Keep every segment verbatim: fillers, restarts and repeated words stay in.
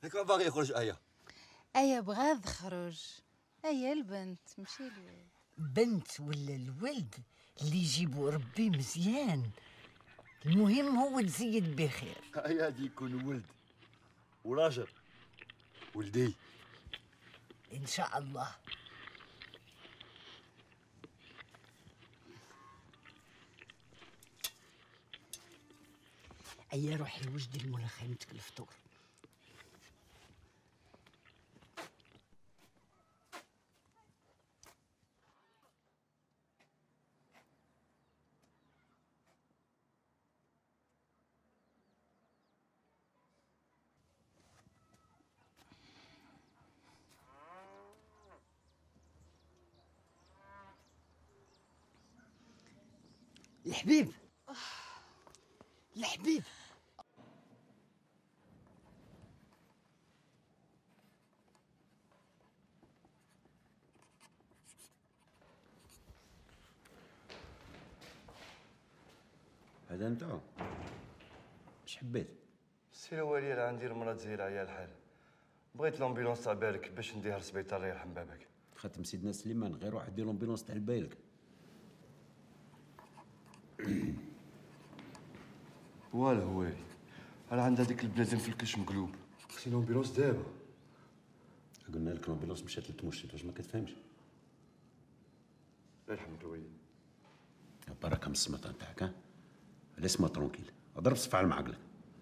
هيك باغي يخرج آية. آية بغا تخرج. آية البنت ماشي الولد. بنت ولا الولد اللي يجيبوا ربي مزيان، المهم هو تزيد بخير. آية هادي يكون ولد وراجل ولدي ان شاء الله. أيا روحي وجدي المولا خيمتك الفطور. الحبيب الحبيب هذا انت اش حبيت؟ السي الوالي راه عندي المرض زايره عليا الحال، بغيت لومبيلونس تاع بالك باش نديها للسبيطار الله يرحم باباك. خاتم سيدنا سليمان غير واحد دير لومبيلونس تاع البايلك. والو والي راه عند هذيك البلازم في الكش مقلوب، خصني لومبيلونس دابا. قلنا لك لومبيلونس مشات لتمشط، واش ما كتفهمش؟ الله يرحم الوالي. بركه من السمطه نتاعك. ها ليسما ترونكيل، اضرب صف على معقلك.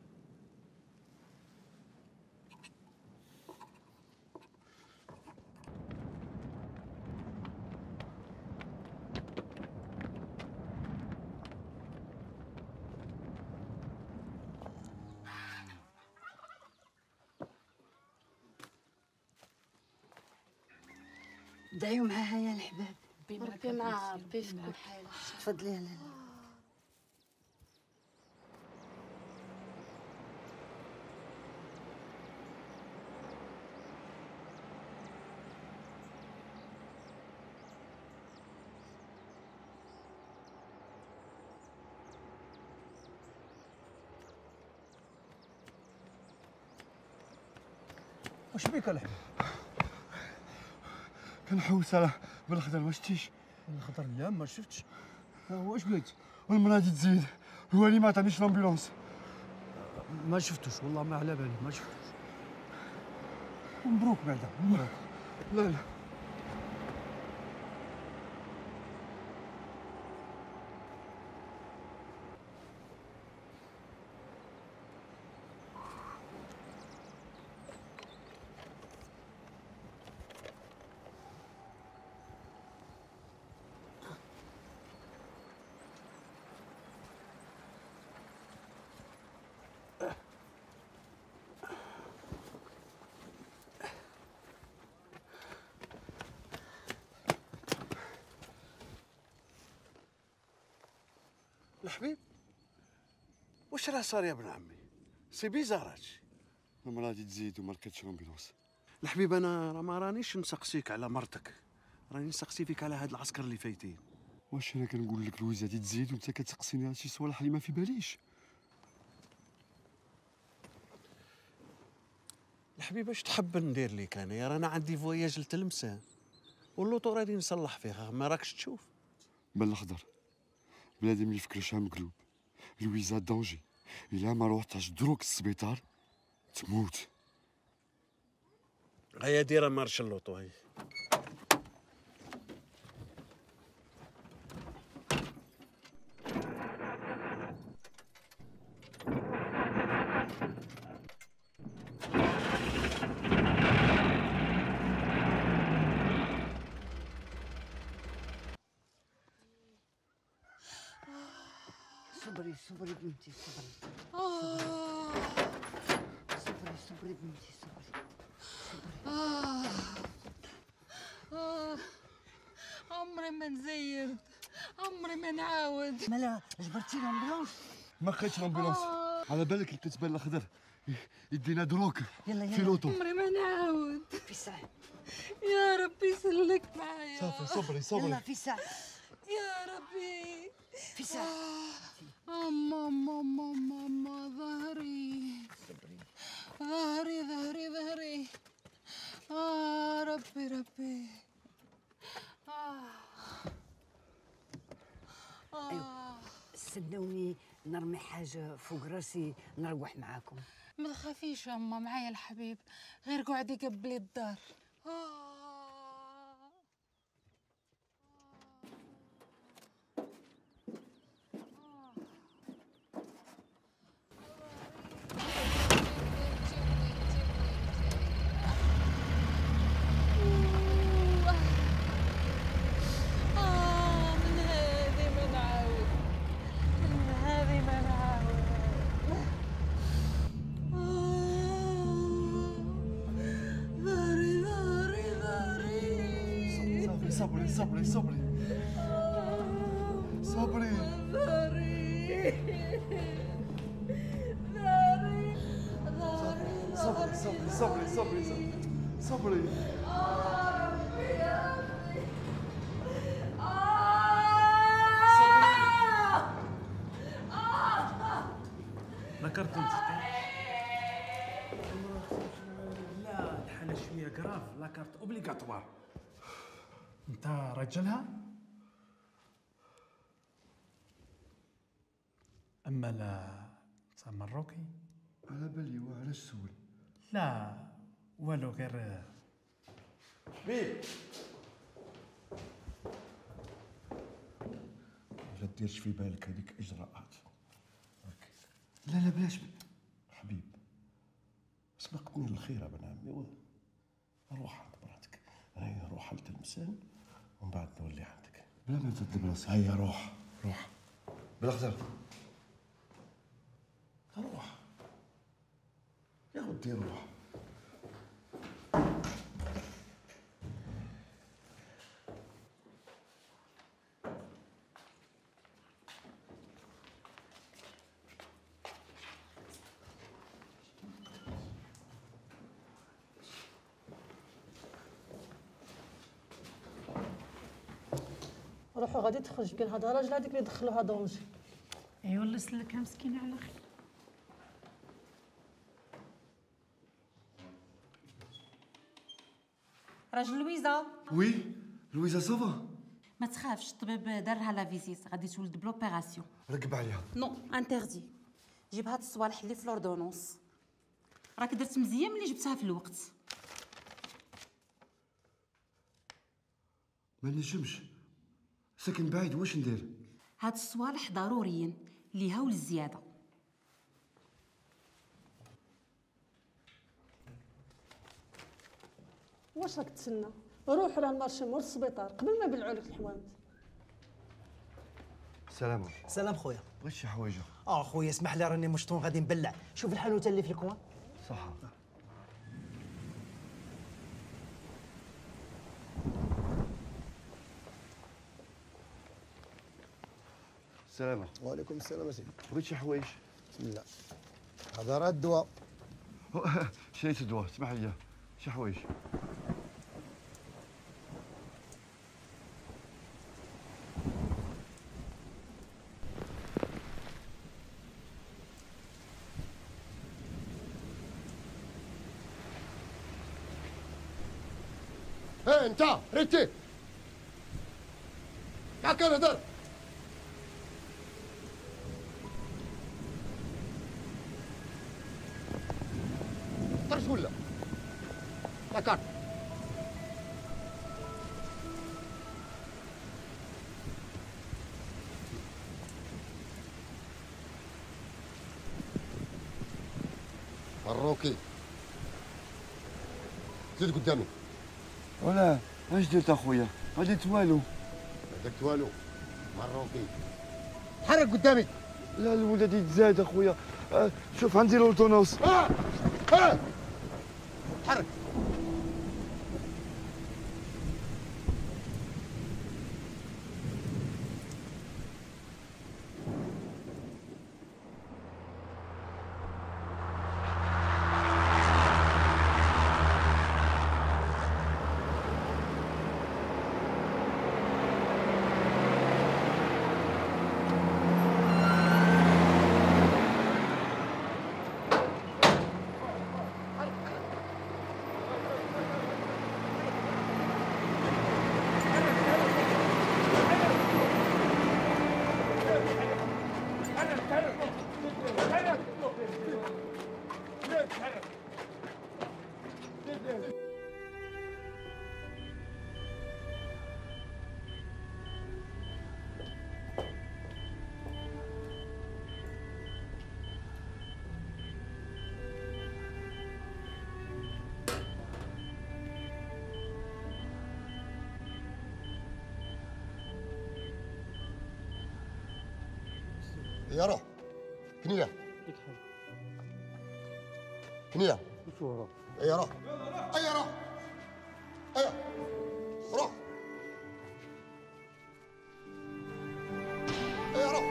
دعيو معاها يا الحباب. ربي معاها، ربي يفك حالها. تفضلي يا لالا. واش بيك الحبيب؟ كنحوس على بالخضر، ما شتيش؟ الخضر لا ما شفتش. واش بغيت؟ والمرض تزيد، الوالي ما عطانيش لومبيلونس. ما شفتوش والله، ما على بالي ما شفتوش. مبروك بعدا مبروك. لا لا الحبيب واش راه صار يا ابن عمي؟ سي بيزار هادشي. المرض تزيد وما لقيتش لومبيلونس. الحبيب انا راه ما رانيش نسقسيك على مرتك، راني نسقسي فيك على هاد العسكر اللي فايتين. واش انا كنقول لك لويزه تزيد وانت كتسقسيني على شي صوالح اللي ما في باليش؟ الحبيب اش تحب ندير لك انا؟ رانا عندي فواياج لتلمسان واللوطو راني نصلح فيها، ما راكش تشوف؟ بل الخضر بنادم اللي فكرشها مقلوب، لويزا دونجي، الا ما روحتش دروك السبيطار تموت. هيا ديرها مارش اللوطو هي. صبري صبري بنتي صبري. صبري صبري بنتي صبري. آه. آه. عمري ما نزيرت، عمري ما نعاود. مالا جبرتي لومبيلونس؟ ما لقيتش لومبيلونس. آه. على بالك لقيت بال الخضر يدينا دروك يلا يلا في لوطو. عمري ما نعاود. في ساعة. يا ربي يسلك معايا. صافي صبري صبري. يلا في ساعة. يا ربي في ساعة. أما أما أما أما ظهري ظهري ظهري ظهري آه. استنوني نرمي حاجه فوق راسي نروح معاكم. ما تخافيش يما، معايا الحبيب، غير قعدي قبلي الدار. آه. صبري صبري صبري صبري صبري صبري صبري صبري صبري ذكرت انت لا الحالة شوية كراف، لا كارت اوبليغاتوار. انت رجلها؟ اما لا انت مروكي؟ على بالي وعلاش سول؟ لا والو، غير حبيب لا ديرش في بالك هذيك اجراءات. لا لا بلاش حبيب، سبقتني للخير ابن عمي. روح عند مراتك، هيا روح لتلمسان ومن بعد نولي عندك بلا ما تذب راسك. هيا روح روح بالاخضر، روح يا ودي روح. روحوا غادي تخرج كاين هذا الراجل هذيك اللي دخلوها دونجي. ايوا الله يسلكها مسكينه على خير. راجل لويزا. وي لويزا صافا؟ ما تخافش، الطبيب دار لها لا فيزيت، غادي تولد بلوبيراسيون. ركب عليها. نو انتردي، جيب هاد الصوالح اللي في لوردونونس. راك درت مزيان ملي جبتها في الوقت. ما نجمش، ساكن بعيد، واش ندير؟ هاد الصوالح ضروريين ليها وللزياده. واش راك تسنى؟ روح راه المارشي مول السبيطار قبل ما يبلعوا لك الحوانت. سلام. سلام خويا. بغيت شي حوايجه. اه خويا اسمح لي راني مشطون غادي نبلع. شوف الحانوته اللي في الكوان. صح. السلام. وعليكم السلام يا سيدي. بغيت شي حوايج. بسم الله. هذا راه الدواء. شريت الدواء، اسمح لي شي حوايج. ها انت ريتي هاكا نهضر. طرش ولا لاكارت. الروكي زيد قدامي. ولا اش درت اخويا؟ ما درت والو. ما درت والو. مروكي حرك قدامي. لا الولد يتزاد اخويا. أه شوف عندي لوطونوس. اه اه حرك. يا روح كنيله كنيله يا روح اي روح اي روح اي روح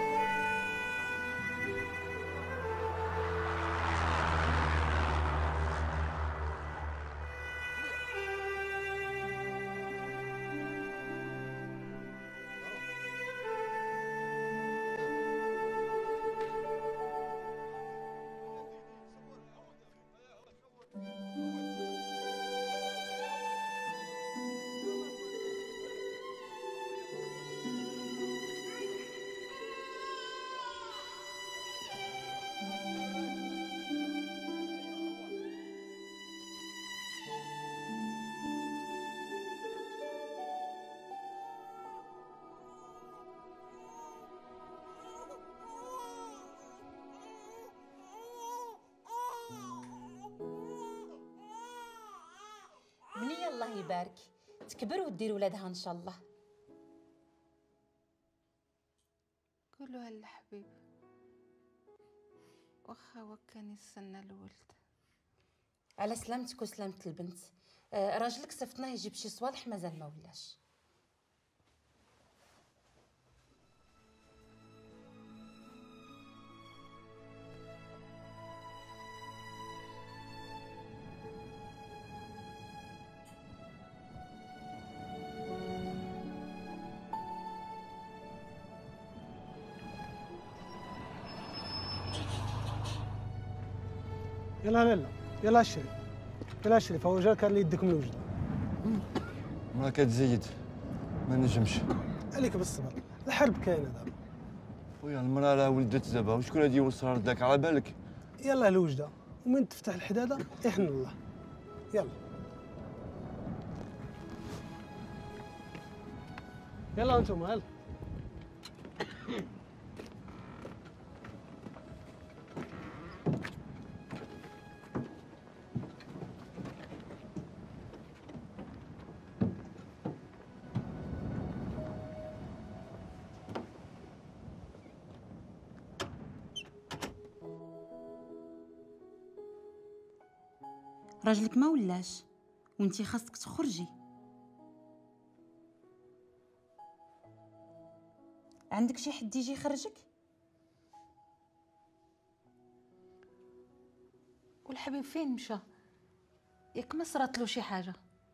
منية الله يبارك تكبر ودير ولادها ان شاء الله. قولوا هالحبيب واخا هو كان يستنى الولد. على سلامتك وسلامة البنت. آه راجلك صفتنا يجيب شي صوالح مازال ما ولاش. يلا لا لا يلا شري يلا شري فهو جا كان لي يديك من الوجد. ما كتزيد ما نجمش عليك بالصبر الحرب كاينه دابا. خويا المراه راه ولدت دابا وشكون غادي يوصلها لرداك على بالك؟ يلا الوجده ومن تفتح الحداده يحن الله. يلا يلا انتم يلا. راجلك ما ولاش وانتي خاصك تخرجي. عندك شي حد يجي يخرجك؟ والحبيب فين مشى؟ ياك ما صرات له شي حاجه؟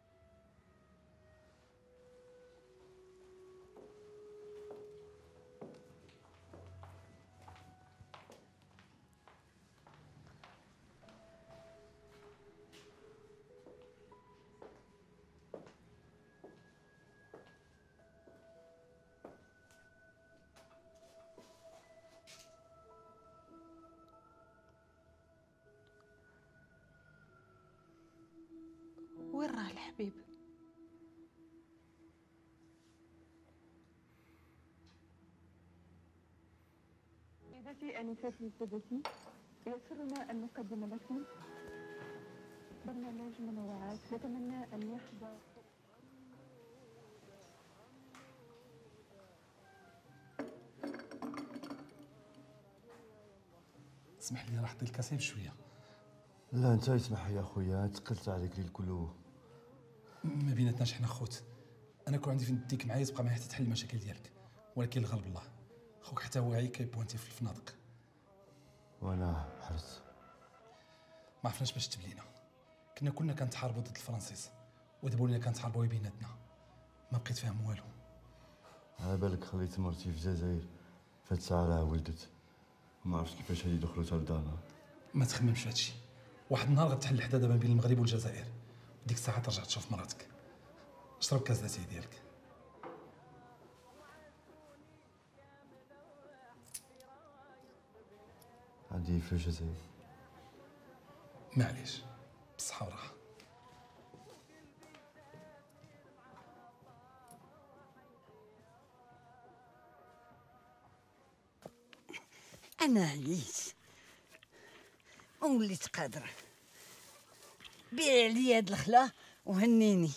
وين راه الحبيب؟ سيدتي أنساتي سادتي، يسرنا أن نقدم لكم برنامج منوعات نتمنى أن يحظى. اسمح لي راح طيل الكاسين بشويه. لا انت اسمح يا خويا تقلت عليك الليل كله. ما بيناتناش حنا خوت. انا كون عندي فين نديك معايا تبقى معايا حتى تحل المشاكل ديالك، ولكن الغالب الله خوك حتى هو عي كيبوانتي في الفنادق. وانا حرت ما عرفناش باش تبلينا. كنا كنا كنتحاربوا ضد الفرنسيس ودابا ولينا كنتحاربوا بيناتنا. ما بقيت فاهم والو. على بالك خليت مرتي في الجزائر فهاد الساعه راه ولدت ما عرفتش كيفاش هادي دخلوا حتى لدارنا. ما تخممش في هادشي. واحد النهار غتحل الحداده ما بين المغرب والجزائر وديك الساعه ترجع تشوف مراتك. اشرب كاس داتي ديالك. عندي في الجزائر. معليش بالصحه والراحه. انا عليت وليت قادره. بيع عليا هاد الخلا وهنيني.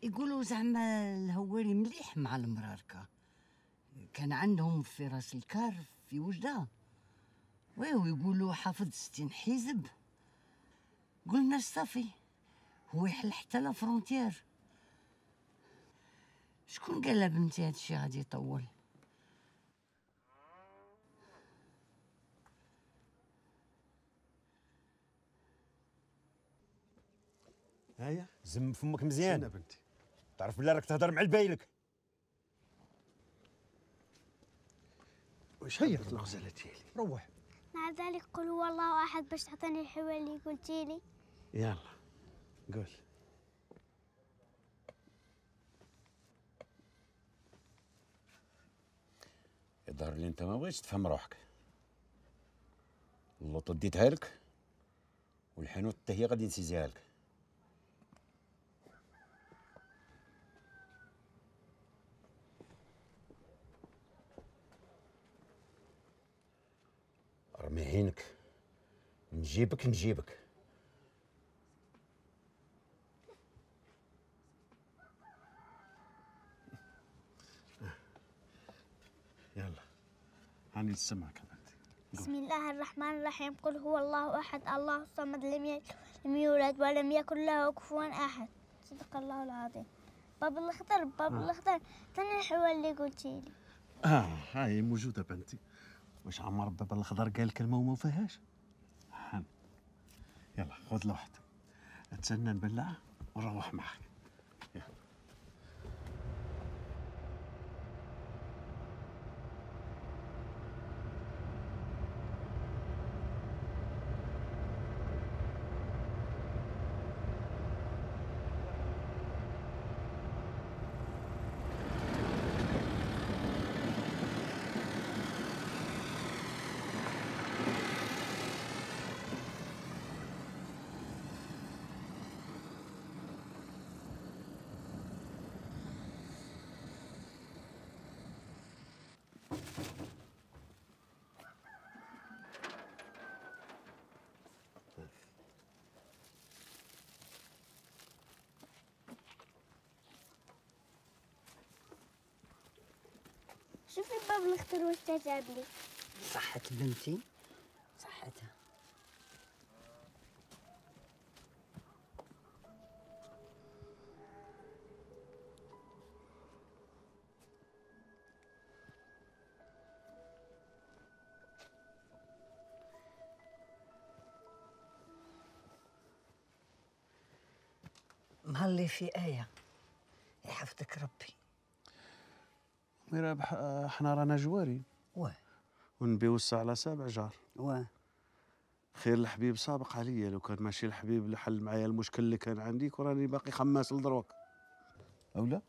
يقولوا زعما الهواري مليح مع المراركة، كان عندهم في راس الكار في وجدة، ويو يقولوا حافظ ستين حزب. قلنا صافي هو يحل حتى لا فرونتيير. شكون قال لها بنتي هادشي غادي يطول؟ هيا زم فمك مزيان. سنة بنتي. تعرف بلا راك تهضر مع البايلك. واش هي الغزاله ديالي؟ روح. مع ذلك قل هو الله احد باش تعطيني الحوار اللي قلتي لي. يلا قول. يظهر لي انت ما بغيتش تفهم روحك. اللوطو ديتها لك والحانوت حتى هي غادي نسيزيها لك. رمي عينك، نجيبك نجيبك. يلا هاني نسمعك بنتي. بسم الله الرحمن الرحيم. قل هو الله احد الله الصمد لم يلد لم يولد ولم يكن له كفوا احد. صدق الله العظيم. باب الاخضر باب آه. الاخضر ثاني الحوار اللي قلتي لي. اه هاي موجوده بنتي. واش عمر باب الخضر قال كلمه وما فيهاش؟ هان يلا خذ لوحدك، اتسنى نبلع ونروح معك. يلا. شوفي باب الاخضر واش جاب لي. صحت بنتي صحتها. مهلي في آية يحفظك ربي. ميرا احنا رانا جواري. واه. ونبيو الساعة على سابع جار. واه. خير الحبيب سابق عليا، لو كان ماشي الحبيب اللي حل معايا المشكل اللي كان عندي وراني باقي خماس لدروك. أو لا؟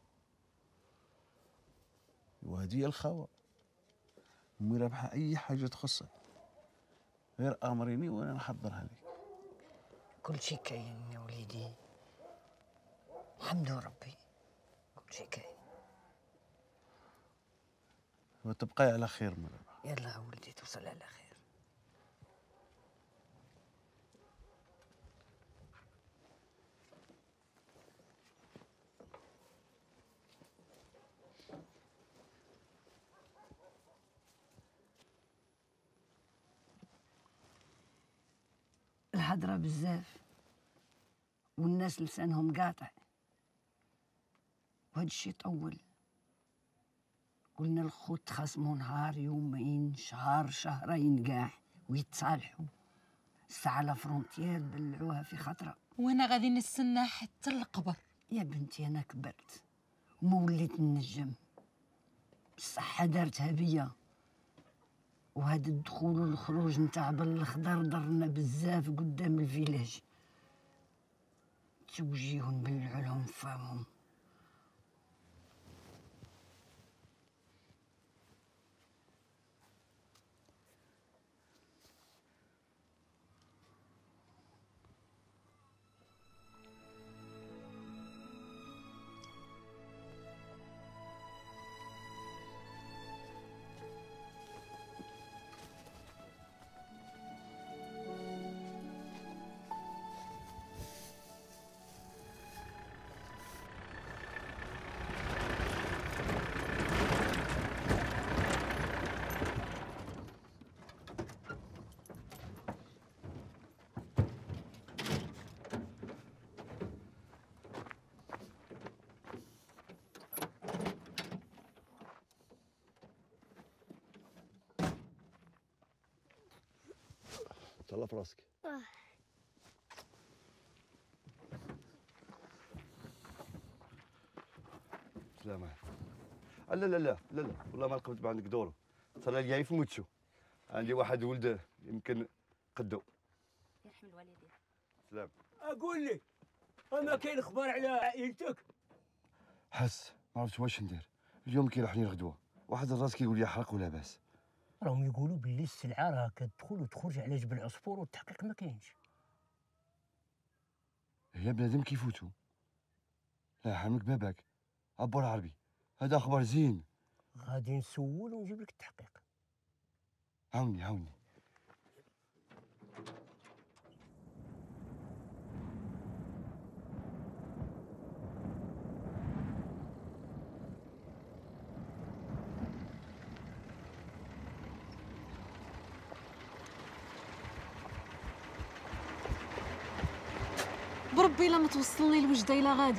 وهذه هي الخوة. أمي رابحة أي حاجة تخصك غير أمريني وأنا نحضرها لك. كل شيء كاين يا وليدي، الحمد ربي كل شيء كاين. وتبقاي على خير مرحبا. يلا ولدي توصل على خير. الهضرة بزاف والناس لسانهم قاطع وهاد الشي طول. قلنا الخوت تخاصموا نهار يومين شهر شهرين كاع ويتصالحوا. الساعة لا فرونتيير بلعوها في خطرة. وانا غادي نستنى حتى القبر. يا بنتي انا كبرت وما وليت ننجم، الصحة دارتها بيا، وهذا الدخول والخروج نتاع بالاخضر ضرنا بزاف قدام الفيلاج. توجيهم نبلعوا لهم فامهم. تهلا في راسك. آه. سلامة. لا لا لا لا لا والله ما رقبت عندك دورو. ترى جاي في موتشو. عندي واحد ولد يمكن قدو. يرحم الوالدين. سلام. اقول لك اما كاين اخبار على عائلتك؟ حس ما عرفتش واش ندير. اليوم كيلوحني الغدوه، واحد الراس كيقول لي حرق ولا باس. راهم يقولوا باللي السلعه راه كتدخل وتخرج على جبل عصفور والتحقيق ما كاينش. هي بنادم كيفوتو. لا يحرمك باباك. عبر عربي هذا اخبار زين. غادي نسول ونجيب لك التحقيق. عاوني عاوني. بربي الا ما توصلني الوجده الا غادي.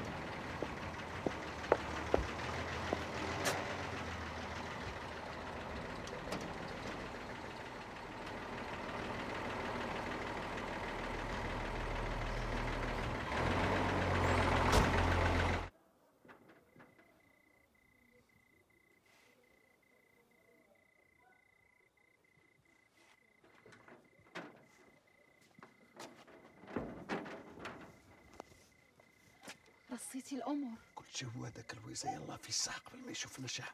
رصيتي الامور. كل شيء هو هذاك الويزه يلا في الساق قبل ما يشوفنا شحال.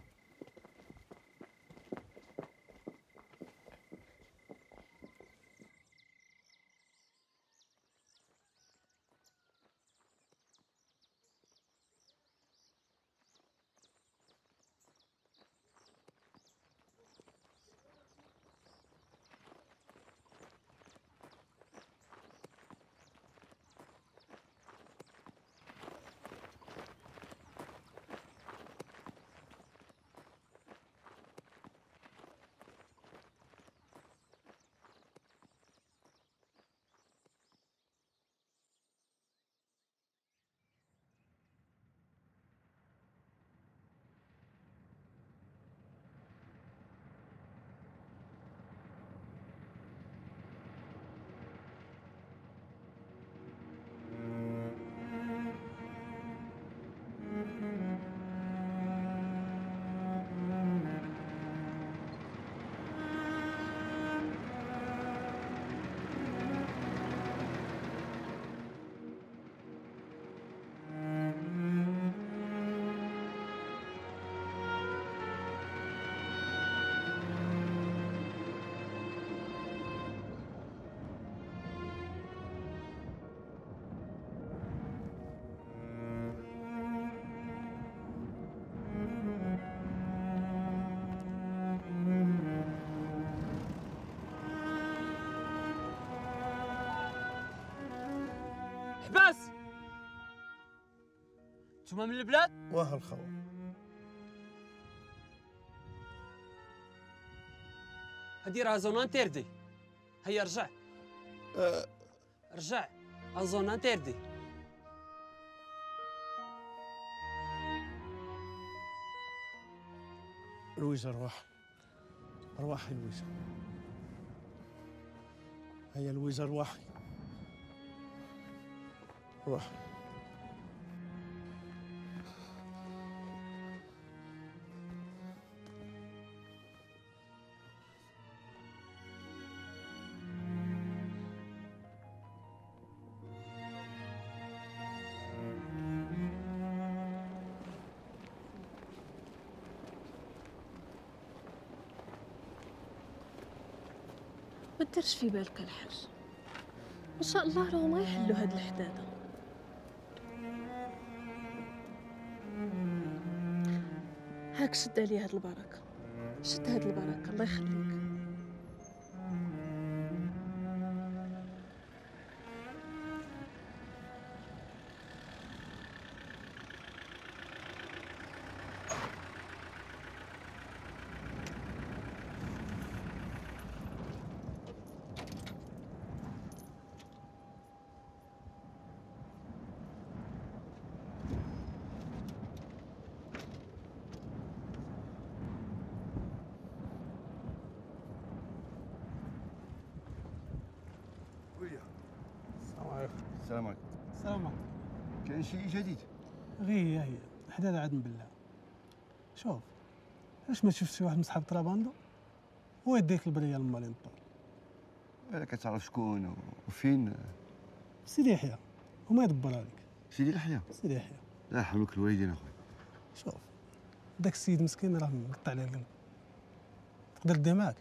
حباس نتوما من البلاد؟ واه الخو. هادي راه زون انتردي. هيا رجع. أه. رجع زون انتردي. لويزا ارواح ارواحي لويزا. هيا لويزا ارواحي روح. ما ديرش في بالك الحاج، ان شاء الله راهم غيحلوا هاد الحداده. هاك شد عليا هاد البركه، شد هاد البركه الله يخليك. السلام عليكم. السلام عليكم. كاين شي جديد؟ غير هي هي حداد عاد نبلع. شوف علاش ما تشوف شي واحد من صحاب طراباندو ويديك البريه لمالي نطول. الا كتعرف شكون وفين؟ سيدي يحيى وما يدبرها لك. سيدي يحيى؟ سيدي يحيى. لا يرحمك الوالدين اخويا. شوف داك السيد مسكين راه مقطع عليه القلب. تقدر ديه معاك؟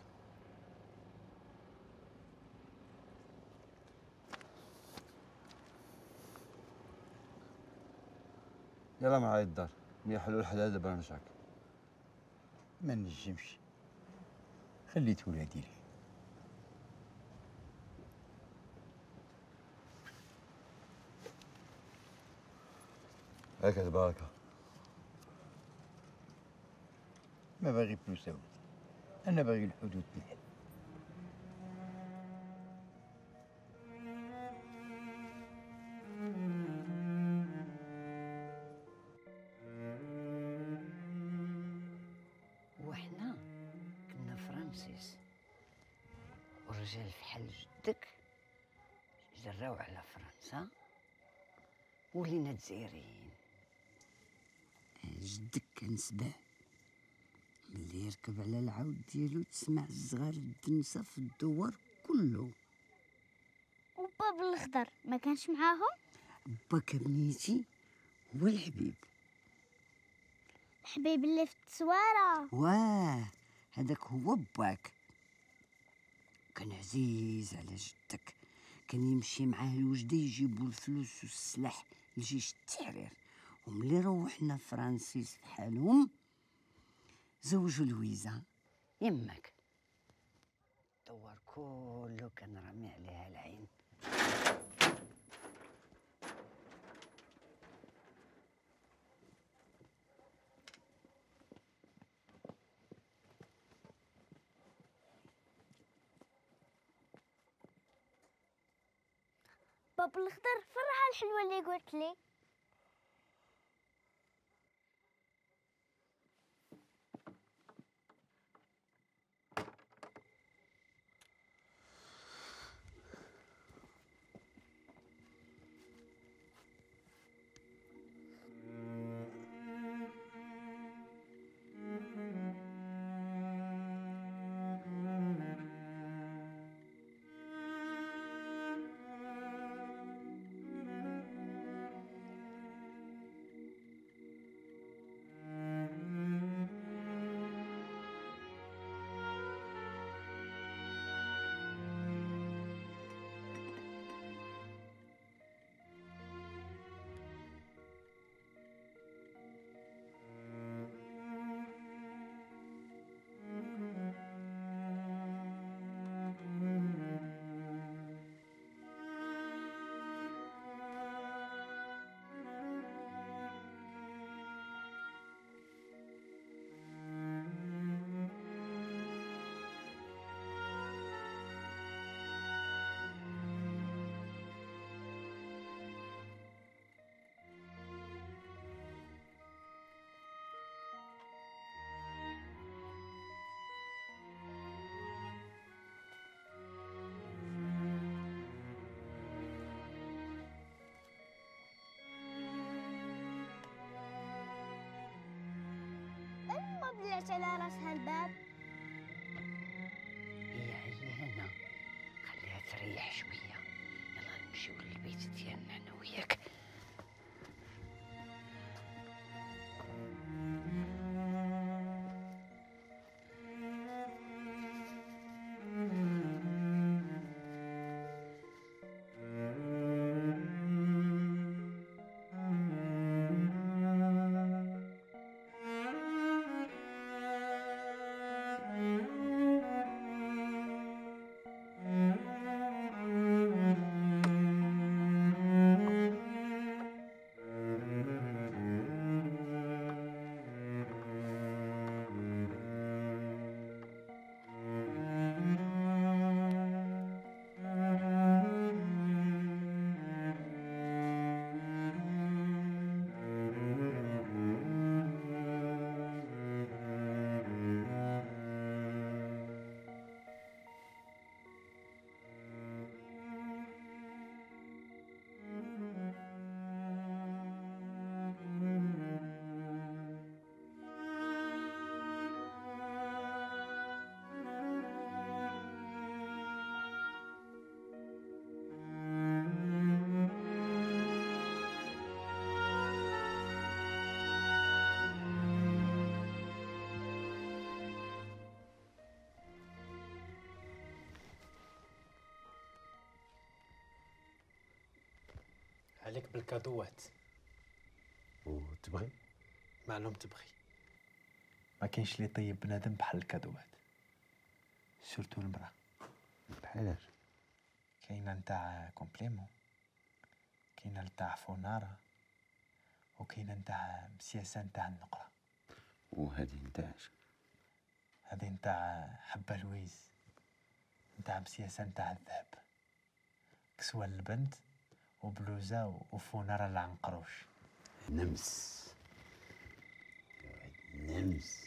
يلا معايا الدار، ملي يحلوا الحلال دابا نرجعك. ما نجمش، خليت ولادي ليه. هاك البركه. ما باغي فلوس اولاد، انا باغي الحدود بالحد. وحنا كنا فرانسيس ورجال فحال جدك جراو على فرنسا ولينا جزائريين. جدك كان سبع ملي يركب على العود ديالو تسمع الزغار الدنسة في الدوار كله. وباب الخضر ما كانش معاهم؟ باك بنيتي هو الحبيب. الحبيب اللي في التصويره؟ واه هذاك هو باك. كان عزيز على جدك، كان يمشي معاه الوجده يجيبوا الفلوس والسلاح لجيش التحرير. وملي روحنا فرانسيس بحالهم زوجوا لويزا يمك. الدوار كله كان رامي عليها العين. باب الخضر فين راها الحلوه اللي قلت لي؟ ما بلعت على راسها الباب. هي عيانة، خليها تريح شوية. يلا نمشيو للبيت ديالنا انا وياك. عليك بالكادوات. وتبغي؟ معلوم تبغي. ما كاينش اللي يطيب بنادم بحال الكادوات، سورتو المراه. بحالاش؟ كاينه نتاع كومبليمون، كاينه نتاع فونارة، وكاينه نتاع مسياسه نتاع النقره. وهذه نتاعش؟ هذه نتاع حبه لويز، نتاع مسياسه نتاع الذهب، كسوه للبنت وبلوزه وفونارة للعنقروش. نمس نمس.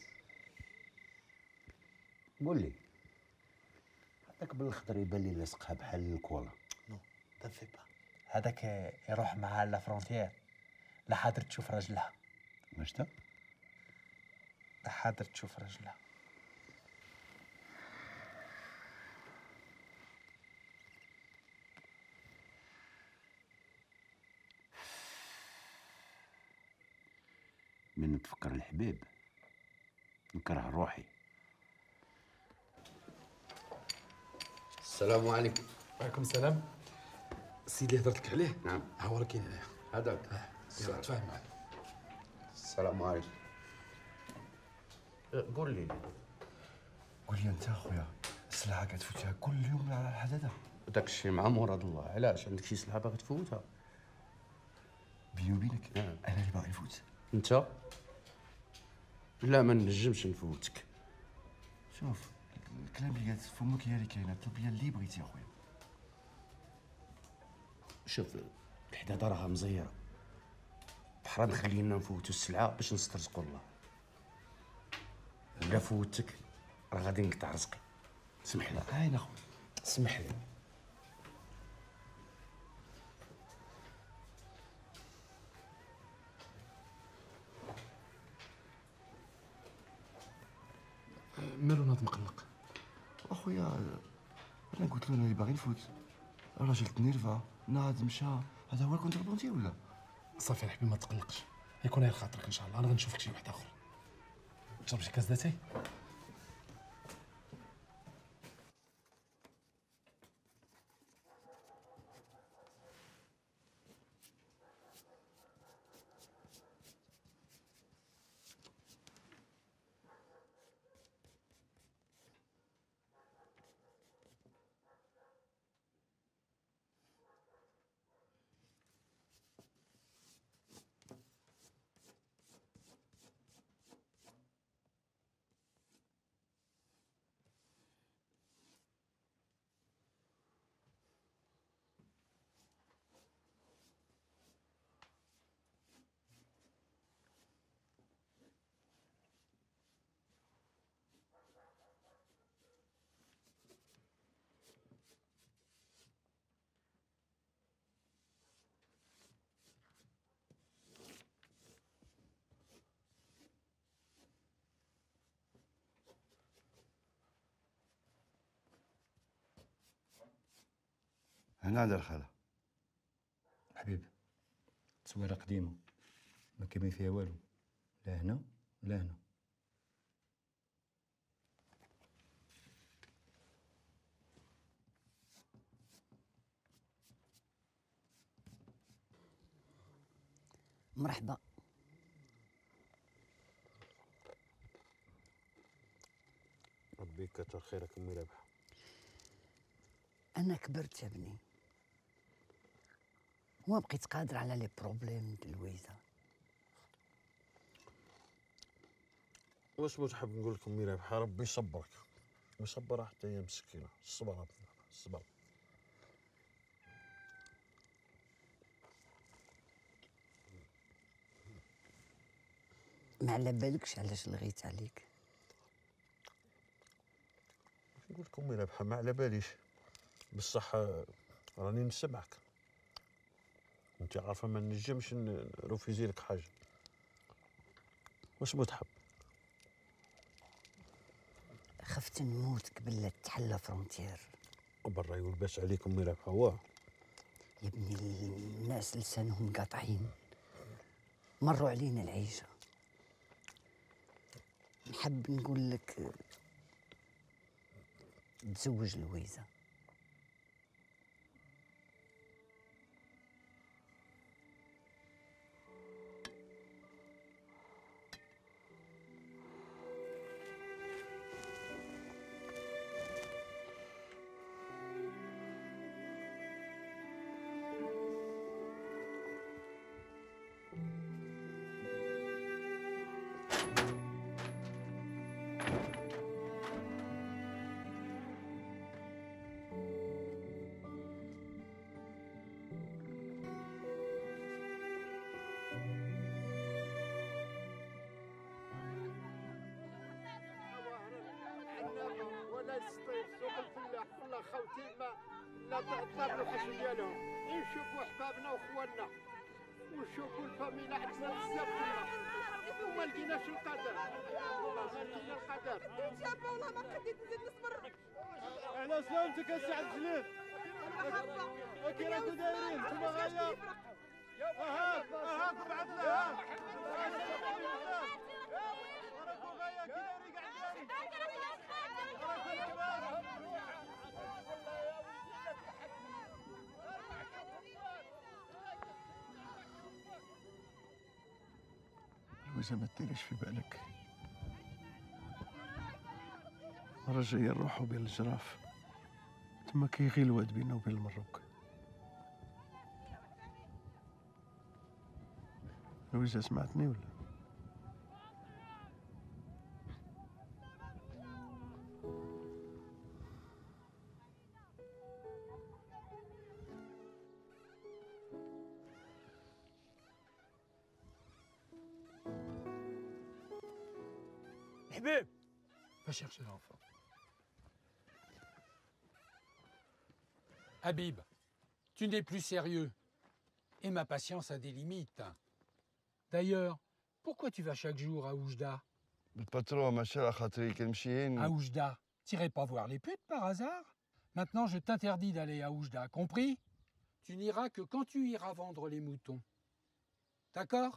قول لي، هذاك بالخضر يبان لي لاصقها بحال الكوالا. نو تنفي با. هذاك يروح معها لا فرونتيير، لا حاضر تشوف رجلها. واش تا؟ لا حاضر تشوف رجلها. من تفكر الحبيب نكره روحي. السلام عليكم. وعليكم السلام. السيد اللي هضرت لك عليه؟ نعم. ها هو راه كاين هنايا. هذاك. يلا تفاهم معاه. السلام عليكم. قول لي قول لي انت اخويا، السلعه كتفوتها كل يوم على الحد هذا؟ داك الشيء مع مراد الله. علاش عندك شي سلعه باغي تفوتها؟ بيني وبينك انا اللي باغي نفوت. انت؟ لا ما نجمش نفوتك. شوف الكلام اللي قالت فمك هي اللي كاينه، طلب لي اللي بغيتي اخويا. شوف الحداده راها مزيره، بحرام خلينا نفوتوا السلعه باش نسترزقوا الله. الا فوتك راه غادي نقطع رزقي. سمح لي. عين اخويا سمح لي. مالو ناض مقلق؟ اخويا انا قلت له انا اللي باغي نفوت، الراجل تنيرفا ناض مشى، هذا هو الكونتربونتي ولا؟ صافي الحبيب ما تقلقش، يكون غير خاطرك ان شاء الله. انا غنشوف لك شي واحد اخر. تشرب شي كاس داتاي؟ هنا عند الخالة. حبيب تصويره قديمه ما كاين فيها والو، لا هنا لا هنا. مرحبا. ربي يكثر خيرك امي رابحه. انا كبرت يا ابني وما بقيت قادر على لي بروبليم د لويزا. واش بغيت حاب نقول لكم امي رابحه ربي يصبرك ويصبرها حتى هي مسكينه. الصبر الصبر. ما على بالكش علاش لغيت عليك. نقول لكم امي رابحه ما على باليش، بصح راني نسمعك. انت عارفه ما نجمش نرفيزي لك حاجه. واش بغيت حاب؟ خفت نموت قبل لا تحلى فرونتير. برا يلبس عليك امي رابحه. واه يا ابني الناس لسانهم قاطعين، مروا علينا العيشه. نحب نقول لك تزوج لويزا. حنا طلبنا الحشم ديالهم نشوفوا حبابنا وخواننا ونشوفوا الفاميلا عندنا بزاف تما وما لقيناش القدر والله ما لقينا القدر شابه والله ما قديت نزيد نصبر على سلامتك السي عبد الجليل كي راكم دايرين نتوما غايه اها اها بعثنا ها راكم غايه كي دايرين كاع لويزا ما ديريش في بالك، المرة الجاية نروحو بين الجراف، تما كيغيل الواد بينا وبين المروك. لويزا سمعتني ولا؟ حبيب Va chercher l'enfant. Habib, tu n'es plus sérieux. Et ma patience a des limites. D'ailleurs, pourquoi tu vas chaque jour à Oujda? بالباترون ماشي على خاطري كنمشي. À Oujda, t'irais pas voir les putes par hasard? Maintenant, je t'interdis d'aller à Oujda, compris? Tu n'iras que quand tu iras vendre les moutons. D'accord?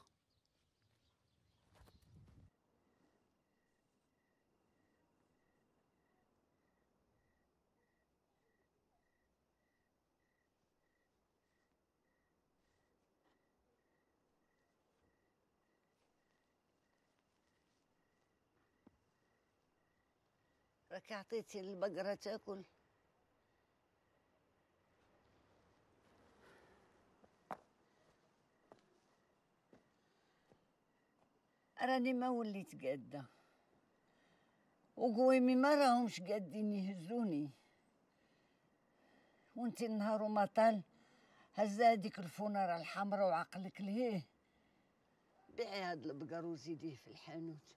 راك عطيتي للبقرة تاكل. راني ما وليت قادة وقويمي ما راهمش قادين يهزوني، وانتي النهار وما طال هزا هذيك الفونارة الحمراء وعقلك لهيه. بيعي هاد البقر وزيديه في الحانوت.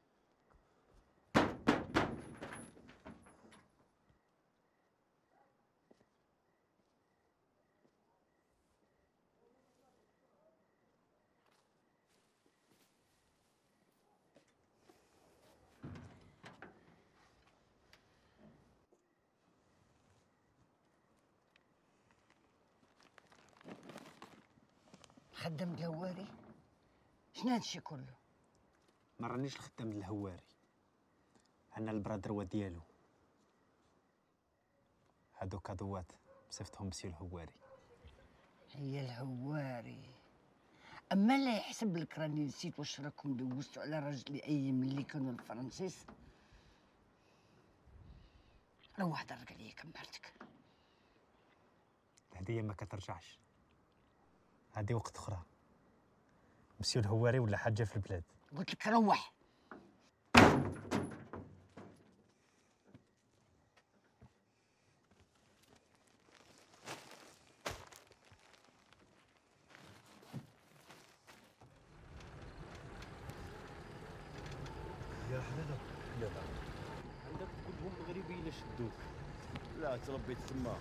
خدام الهواري؟ شنو هادشي كله؟ ما رانيش الخدام الهواري، انا البرادروا ديالو. هادو كادوات بصفتهم مسيو الهواري. هي الهواري، اما لا يحسب لك راني نسيت واش راكم دوزتوا على راجلي ايام اللي كانوا الفرنسيس. روح درك عليا كمرتك. الهديه ما كترجعش، هادي وقت اخرى. مسيو الهواري ولا حاجه في البلاد. قلت لك روح. يا حلاله لا عندك كلهم مغربي الا شدوك. لا تربيت تما.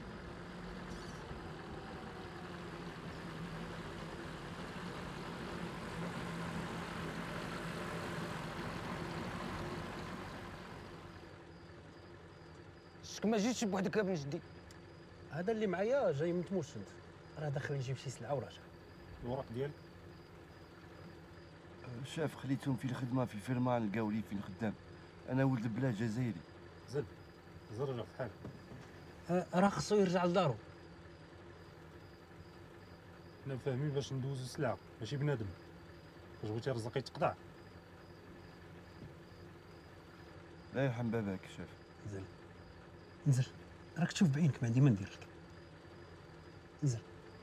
شك ما جيتش بوحدك ابن جدي. هذا اللي معايا جاي من تموسند، راه داخل نجيب شي سلعه وراجع. الورق ديالك؟ شاف خليتهم في الخدمه في الفيرمان لقاو لي فين خدام. انا ولد بلاد جزائري. زل زرنا في حالك. آه راه خصو يرجع لدارو. حنا فاهمين باش ندوزو سلعه ماشي بنادم. واش بغيتي رزقي تقطع؟ لا يرحم باباك شاف. نزل نزل، راك تشوف بعينك ما عندي ما ندير لك. نزل.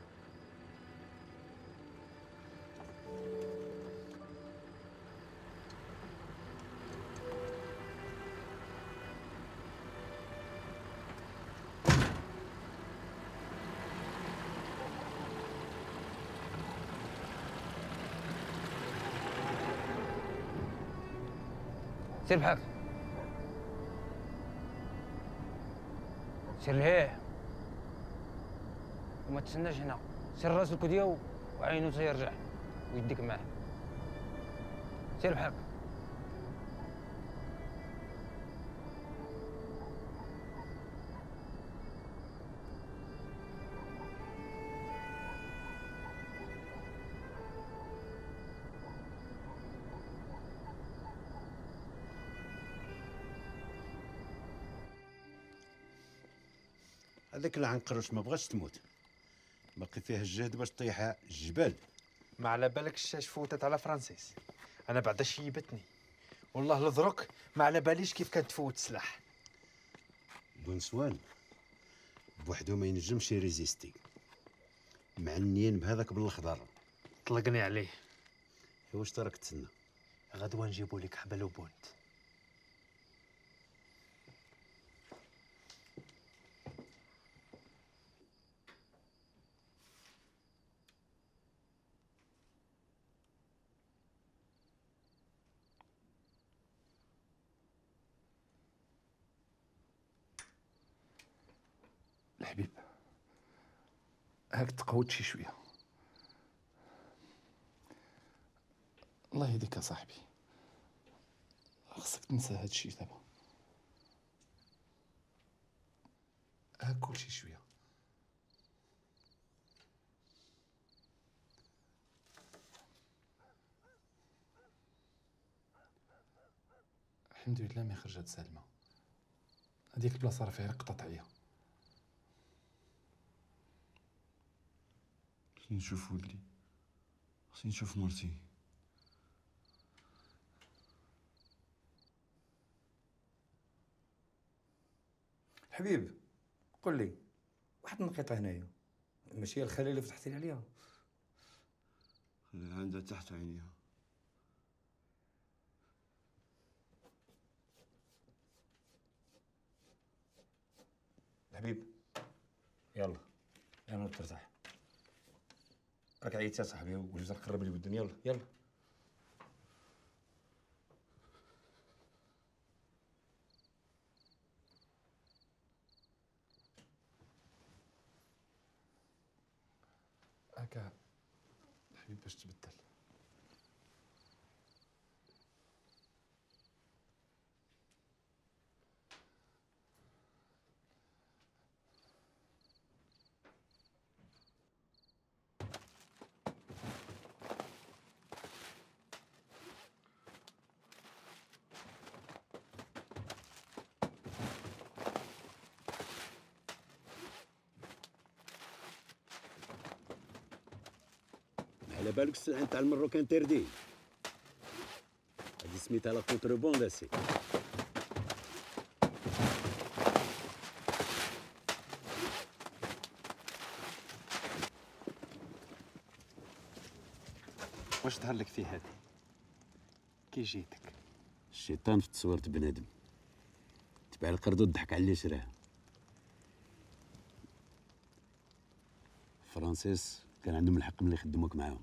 سير بحالك، سير لهيه. وما تسناش هنا، سير راسك ودياو وعينو تيرجع ويديك معاه. سير بحالك. هذاك العنقروش ما بغاش تموت، باقي فيه الجهد باش طيح الجبال. ما على بالك الشاش فوتت على فرانسيس، انا بعدا شيبتني والله لدرك ما على باليش كيف كانت تفوت سلاح. بونسوان بوحدو ما ينجمش يريزيستي، معنيين بهذاك بالاخضر. طلقني عليه. واش تراك تسنى؟ غدوه نجيبو لك حبل وبونت. الحبيب هاك تقود شي شويه. الله يهديك يا صاحبي، خصك تنسى هادشي دابا. هاك كل شي شويه. الحمد لله ما خرجت سالمه. هذيك البلاصه راه فيها قطعيه. خصني نشوف ولدي، خصني نشوف مرتي. حبيب قل لي واحد النقيطه هنايا، ماشي هي الخليه اللي فتحتي لي عليها؟ عندها تحت عينيها. حبيب يلا يلا ترتاح، راك عييت يا صاحبي وجيت تقرب لي بالدنيا. يلا يلا هكا حبيب باش تبدل. على بالك السلعه نتاع المروك انتردي، هادي سميتها لا كونتروبوند اسي. واش ظهر لك في هادي؟ كي جيتك الشيطان في تصويرة بنادم، تبع القرد وضحك على اللي شراه. فرانسيس كان عندهم الحق ملي يخدموك معاهم.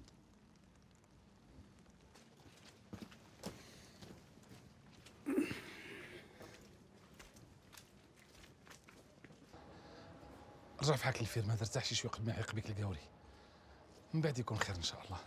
رجع في حق الفيرما ترتاح شي شويه قبل ما يعيق بك القاوري، من بعد يكون خير ان شاء الله.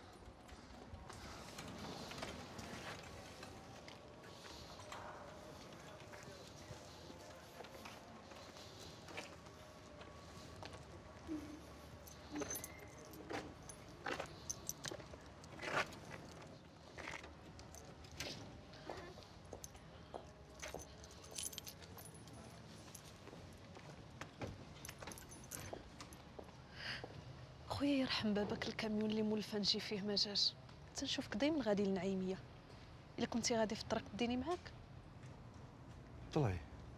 خويا يرحم بابك الكاميون اللي مولفه نجي فيه ما جاش، تنشوفك دايما غادي للنعيميه. الا كنتي غادي في الطريق ديني معاك. طلعي.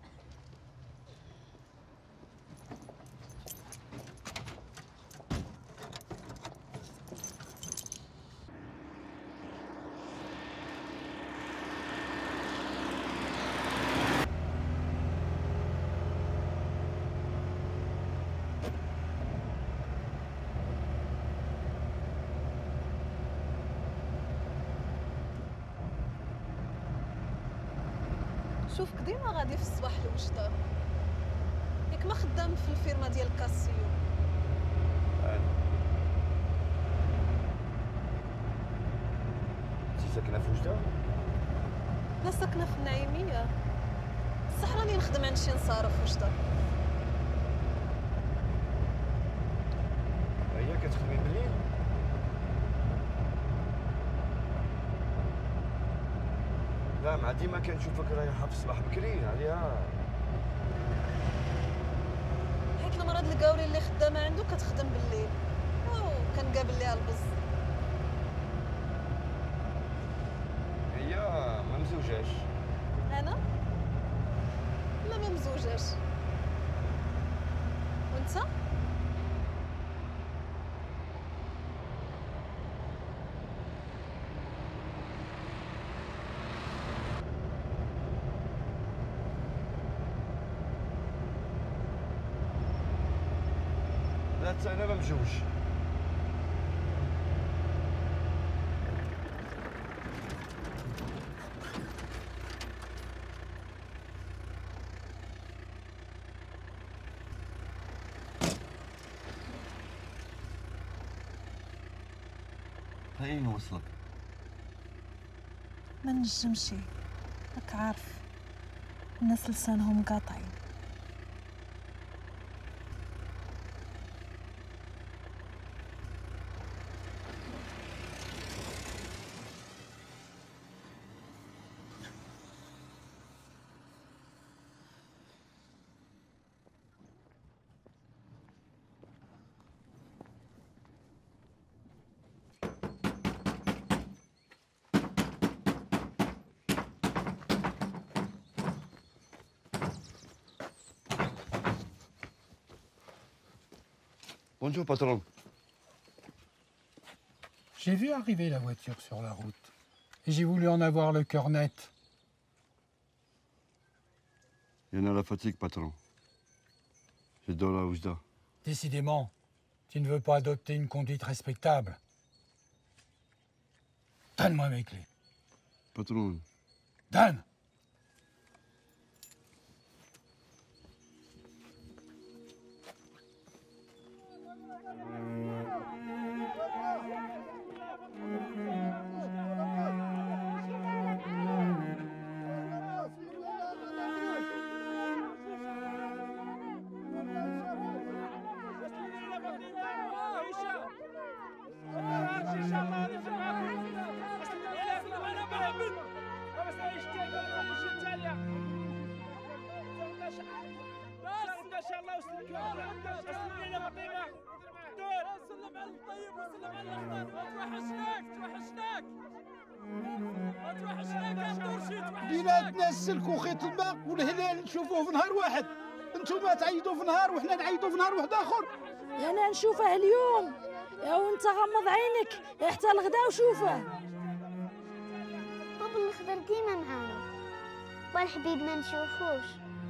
شوفك ديما غادي في الصباح الوجده، ياك ما خدام في الفيرما ديال كاسيو. وين؟ انت ساكنه في وجده؟ لا ساكنه في النعيميه، بصح راني نخدم عند شي نصارى في وجده. هي كتخدمي بالليل؟ لا مع ديما كنشوفك رايحه في الصباح بكري عليها. حيت المرض الكاوري اللي خدامه عنده كتخدم بالليل، وكنقابل ليها البز. هي ما مزوجاش. انا لا ما مزوجاش. وانت؟ لا حتى انا ما مزوج. اين وصلك؟ ما نجمشي، راك عارف الناس لسانهم قاطعين. Bonjour, patron. J'ai vu arriver la voiture sur la route et j'ai voulu en avoir le cœur net. Il y en a la fatigue, patron. Je dors à Oujda. Décidément, tu ne veux pas adopter une conduite respectable. Donne-moi mes clés. Patron. Donne! بيناتنا السلك وخيط الماء والهلال نشوفوه في نهار واحد، انتوما تعيطوا في نهار وحنا نعيطوا في نهار واحد اخر. انا نشوفه اليوم يا وانت غمض عينك حتى الغدا وشوفه. بابا الخضر ديما معانا والحبيب ما نشوفوش.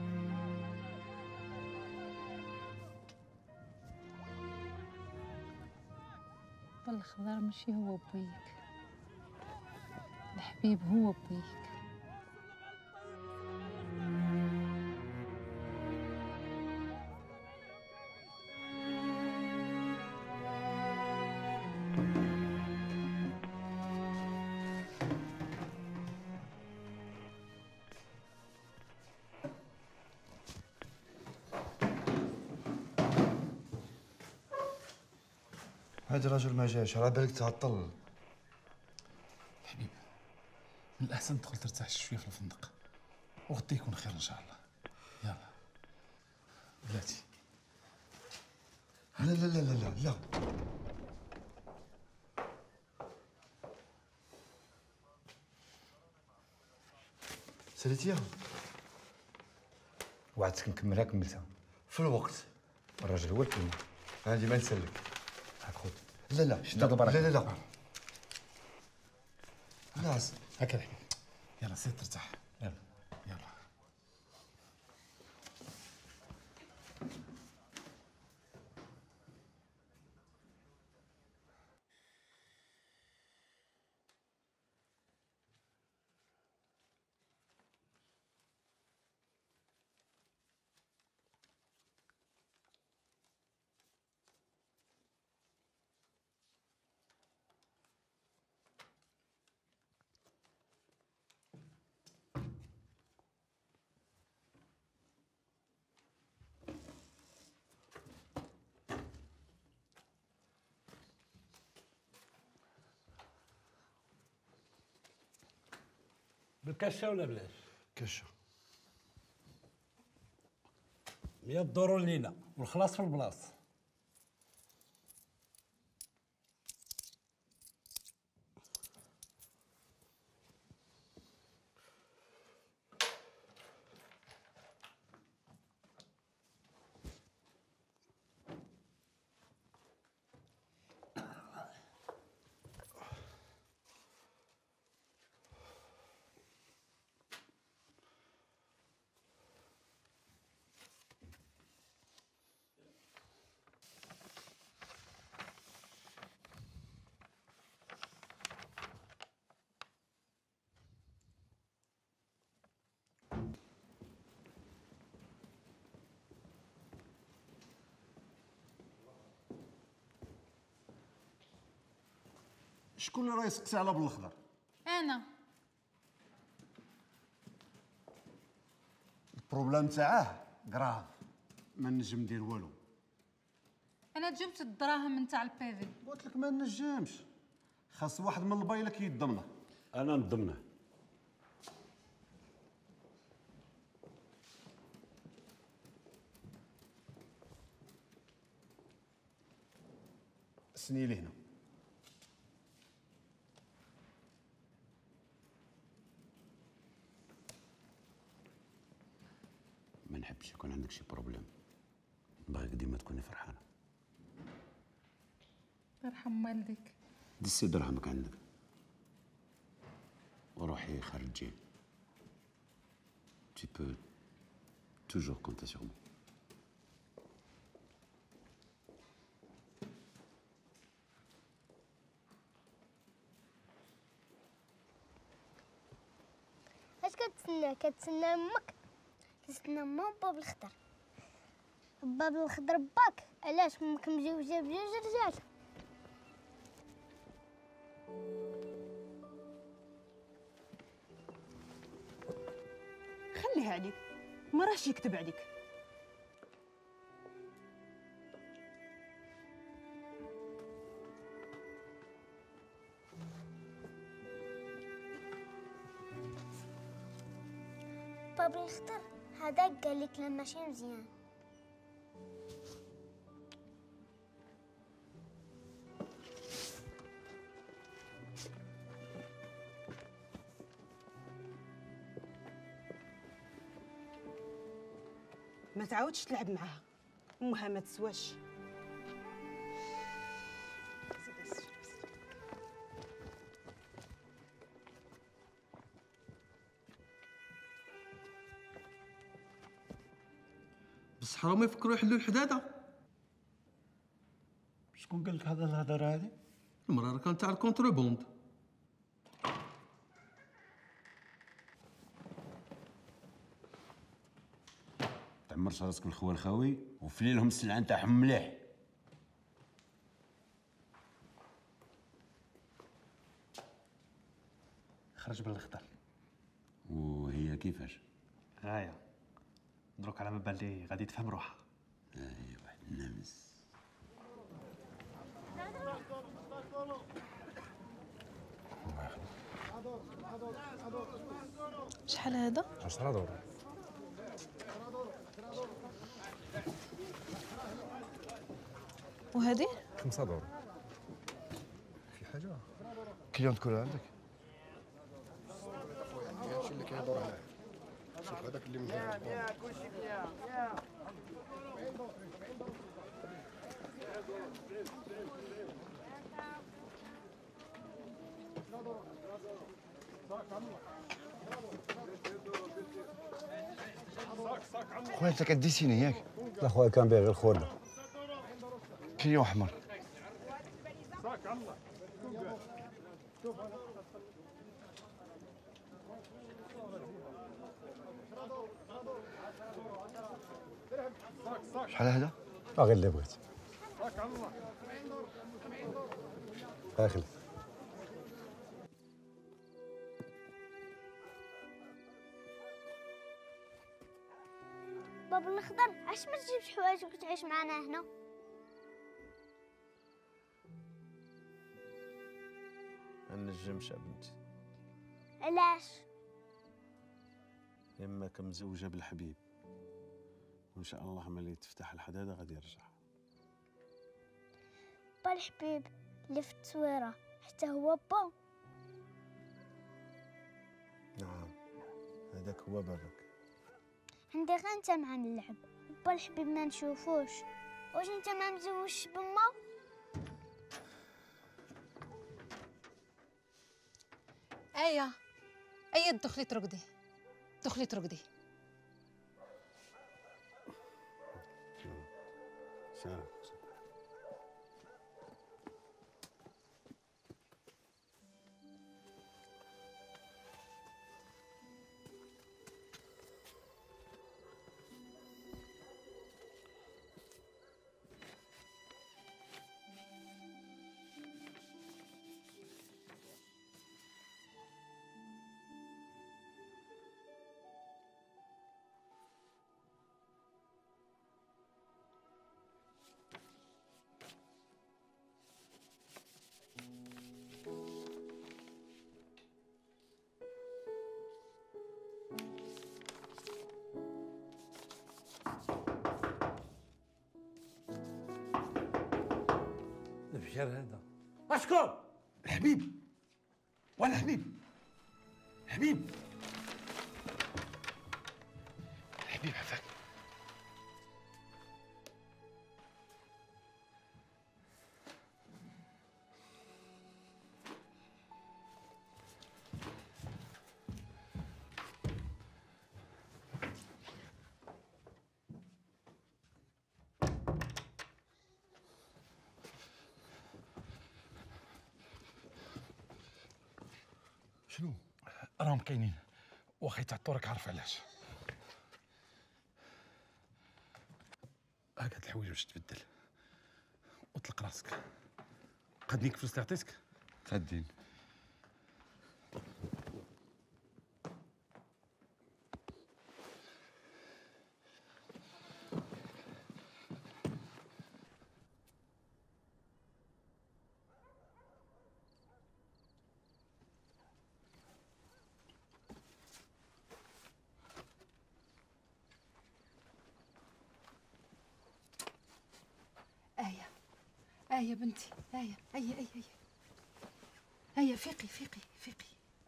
بابا الخضر ماشي هو بويك، الحبيب هو بويك. هاد الرجل ما جاش، على بالك تعطل. حبيب، من الأحسن تدخل ترتاح شوية في الفندق وغدا يكون خير إن شاء الله. يلا بلاتي. لا لا لا لا لا لا. ساليتيها؟ وعدتك نكملها كملتها في الوقت. الراجل هو الكلمة. عندي ما نسلك. هاك خذ. لا لا شد لا البركة. لا لا لا. خلاص. هكذا حبيبي. يلا سير ترتاح. يلا يلا. بالكشه ولا بلاش؟ كشه. مية دورو لينا والخلاص في البلاصه. شكون اللي راه يسقسي على بالخضر؟ انا. البروبليم تاعه كراف، ما نجم ندير والو. انا جبت الدراهم نتاع البيفي. قلت لك ما نجمش، خاص واحد من البايله كيضمنه. انا نضمنه. سني لي هنا. ما نحبش يكون عندك شي بروبليم، نبغيك ديما تكوني فرحانه. يرحم والديك. دسي درهمك عندك وروحي خرجي. Tu peux toujours compter sur moi. اش كتسنى؟ كتسنى امك؟ كتسنى ما باب الخضر. باب الخضر باك علاش امك مزوجه بجوج رجال؟ خليها عليك، ما راهش يكتب عليك. باب الخضر هذا قال لك لا ماشي مزيان. ما تعاودش تلعب معاها، امها ما تسواش. بصح راهم يفكروا يحلوا الحداده. شكون قال لك هذا الهضره هذه؟ المراه كانت تاع الكونتروبوند. تعمرش راسك بالخوال خاوي وفلي لهم السلعه نتاعهم مليح. خرج بالخضر. وهي كيفاش؟ غايه دروك على ما بان لي غادي تفهم روحها. هي واحد النمس. شحال هذا؟ عشرة دور. وهذه؟ خمسة دور. في حاجه؟ كليون تكون عندك؟ هادشي اللي كيهضر عليه. شوف هذاك اللي من هنا. كلشي فيها. خويا انت كديسيني ياك؟ لا خويا كان باغي الخوله. كليون احمر. شحال هذا؟ باغي اللي بغيت. اخلي. باب الخضر علاش ما تجيبش حوايجك وتعيش معنا هنا؟ ما نجمش يا بنتي. علاش؟ يماك مزوجه بالحبيب، وان شاء الله ملي تفتح الحداده غادي يرجع. با الحبيب اللي في التصويره حتى هو با؟ نعم هذاك هو بابك. عندي غير انت مع نلعب، با الحبيب ما نشوفوش. واش انت ما مزوجش بما؟ ايه ايه دخلي ترقدي دخلي ترقدي. سلام. الفجر هذا اشكون الحبيب ولا حبيب حبيب الحبيب عفاك. شنو؟ راهم كاينين واخا يتعطورك عارف علاش. هاك هاد الحوايج باش تبدل وطلق راسك. قادنيك الفلوس اللي عطيتك؟ قادين. آية آية بنتي آية آية آية آية آية فيقي فيقي فيقي.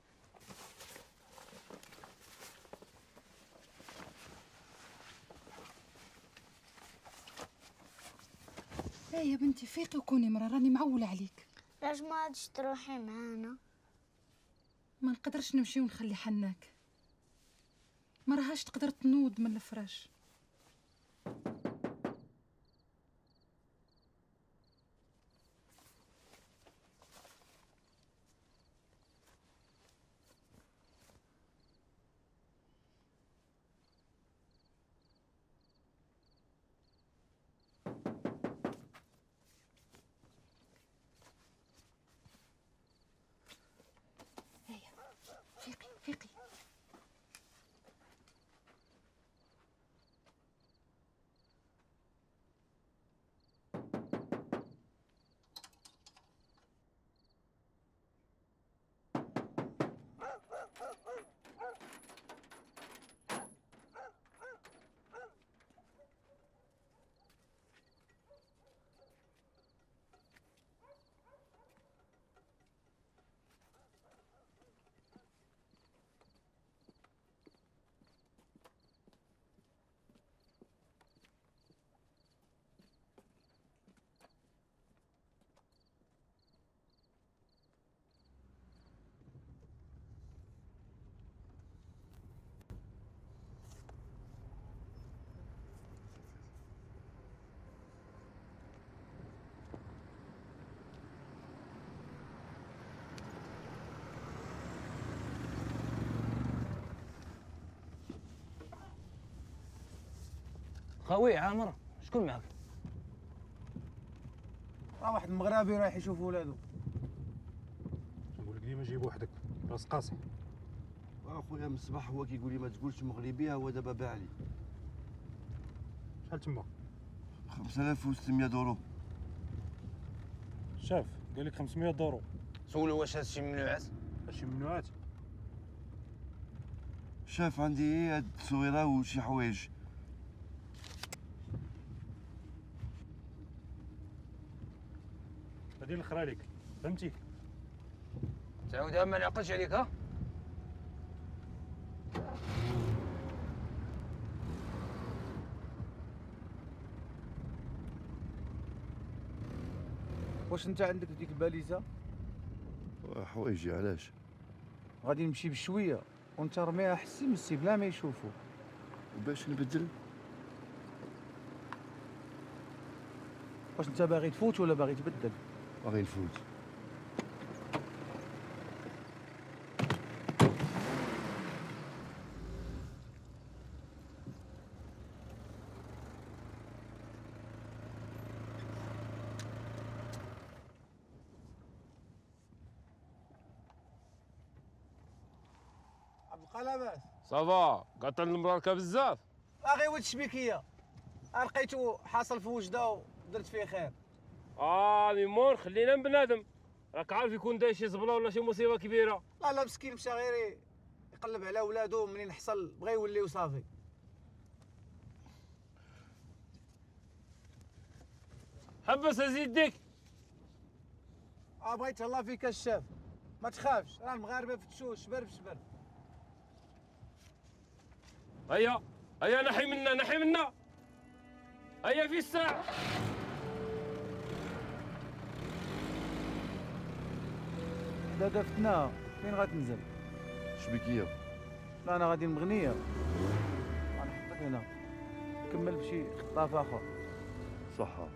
آية بنتي فيقي وكوني مرة، راني معولة عليك. علاش ما غاديش تروحي معانا؟ ما نقدرش نمشي ونخلي حناك، ما راهاش تقدر تنوض من الفراش. فيقي فيقي. خوي عامر شكون معك؟ راه واحد المغربي رايح يشوف ولادو. نقول لك ديما جيب وحدك راس قاصح. اخويا من الصباح هو كيقول لي ما تقولش مغربيه، هو دابا باع لي. شحال تما؟ خمسة آلاف وستمية دورو. شاف قال لك خمسمية دورو. سولو واش هادشي ممنوعات؟ هادشي ممنوعات؟ شاف عندي هاد التصويره وشي حوايج. هادي الاخرى ليك فهمتي؟ تعاودها ما نعقلش عليك ها. واش انت عندك ديك الباليزه؟ حوايجي علاش؟ غادي نمشي بشويه وانت رميها حسي مسي بلا ما يشوفوا. وباش نبدل؟ واش انت باغي تفوت ولا باغي تبدل؟ باغي نفوت. بقى لاباس؟ صافا قاطع المراركه بزاف. باغي ولد الشبيكيه لقيتو حاصل في وجده ودرت فيه خير. اه ميمون خلينا من بنادم، راك عارف يكون داير شي زبله ولا شي مصيبه كبيره. لا لا مسكين مشى غير يقلب على ولادو، منين حصل بغا يوليو صافي. حبس ازيدك. اه بغيت الله فيك الشاف، ما تخافش راه المغاربه فتشوه شبر بشبر. هيا هيا نحي منا نحي منا، هيا في الساعة. إذا دفتناها فين غتنزل؟ شبيكيه. لا أنا غادي المغنية، غنحطك هنا نكمل بشي خطاف آخر. صحة.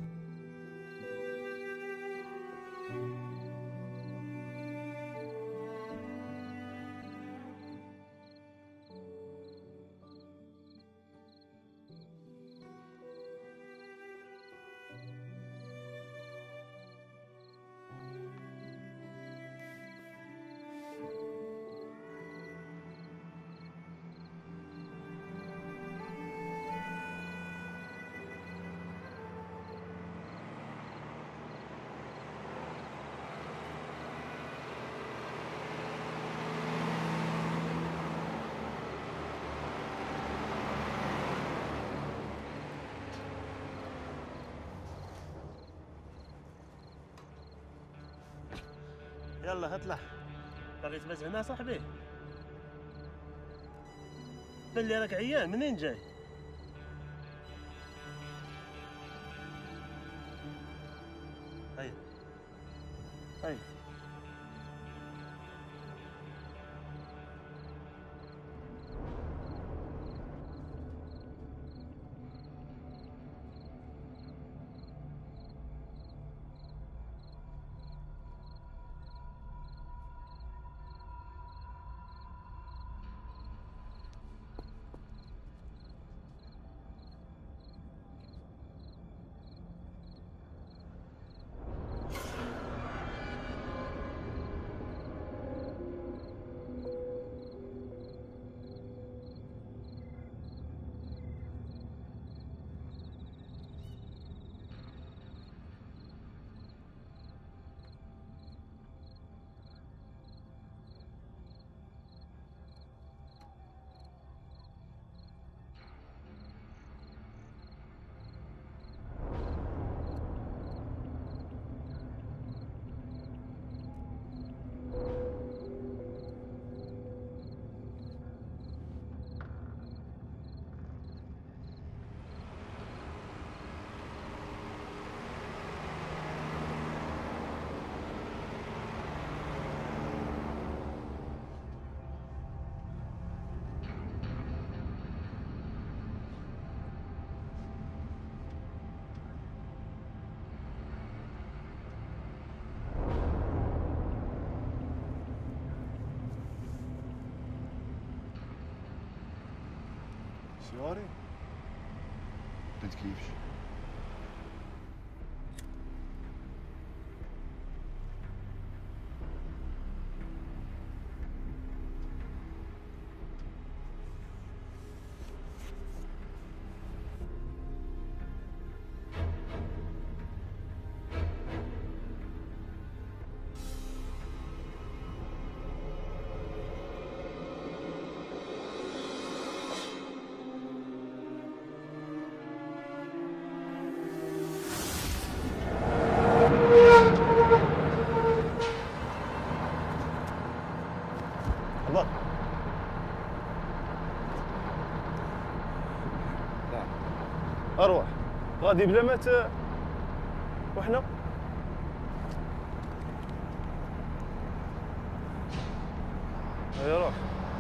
يلا اطلع. باغي تبات هنا صاحبي؟ بان لي راك عيان. منين جاي؟ هيا هيا سياري؟ بنت كيفش؟ غادي بلا ما ت... وحنا هيا روح.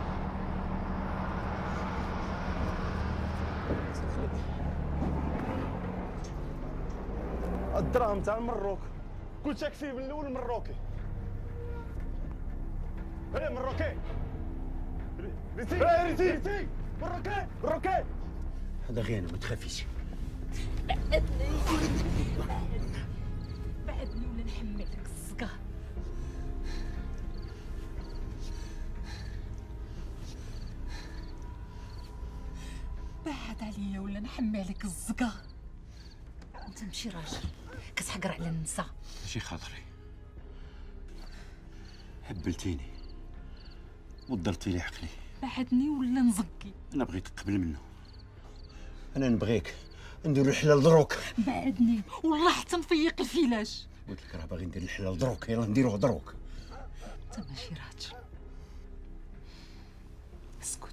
الدراهم تاع المروك قلت لك فيه من الاول مروكي. ايه مروكي ريتي ريتي ريتي مروكي مروكي. هذا غير انا ما تخافيش. بعدني بعدني ولا نحمل لك الصقا. بعد عليا ولا نحمل لك الزقا. انت ماشي راجل كتحقر على النساء. ماشي خاطري، هبلتيني ودرتي لي عقلي. بعدني ولا نزقي. انا بغيتك قبل منه. انا نبغيك ندير الحلال دروك. بعدني والله حتى نفيق الفيلاش. قلت لك راه باغي ندير الحلال دروك، يلا نديروه دروك. انت ماشي راجل. اسكت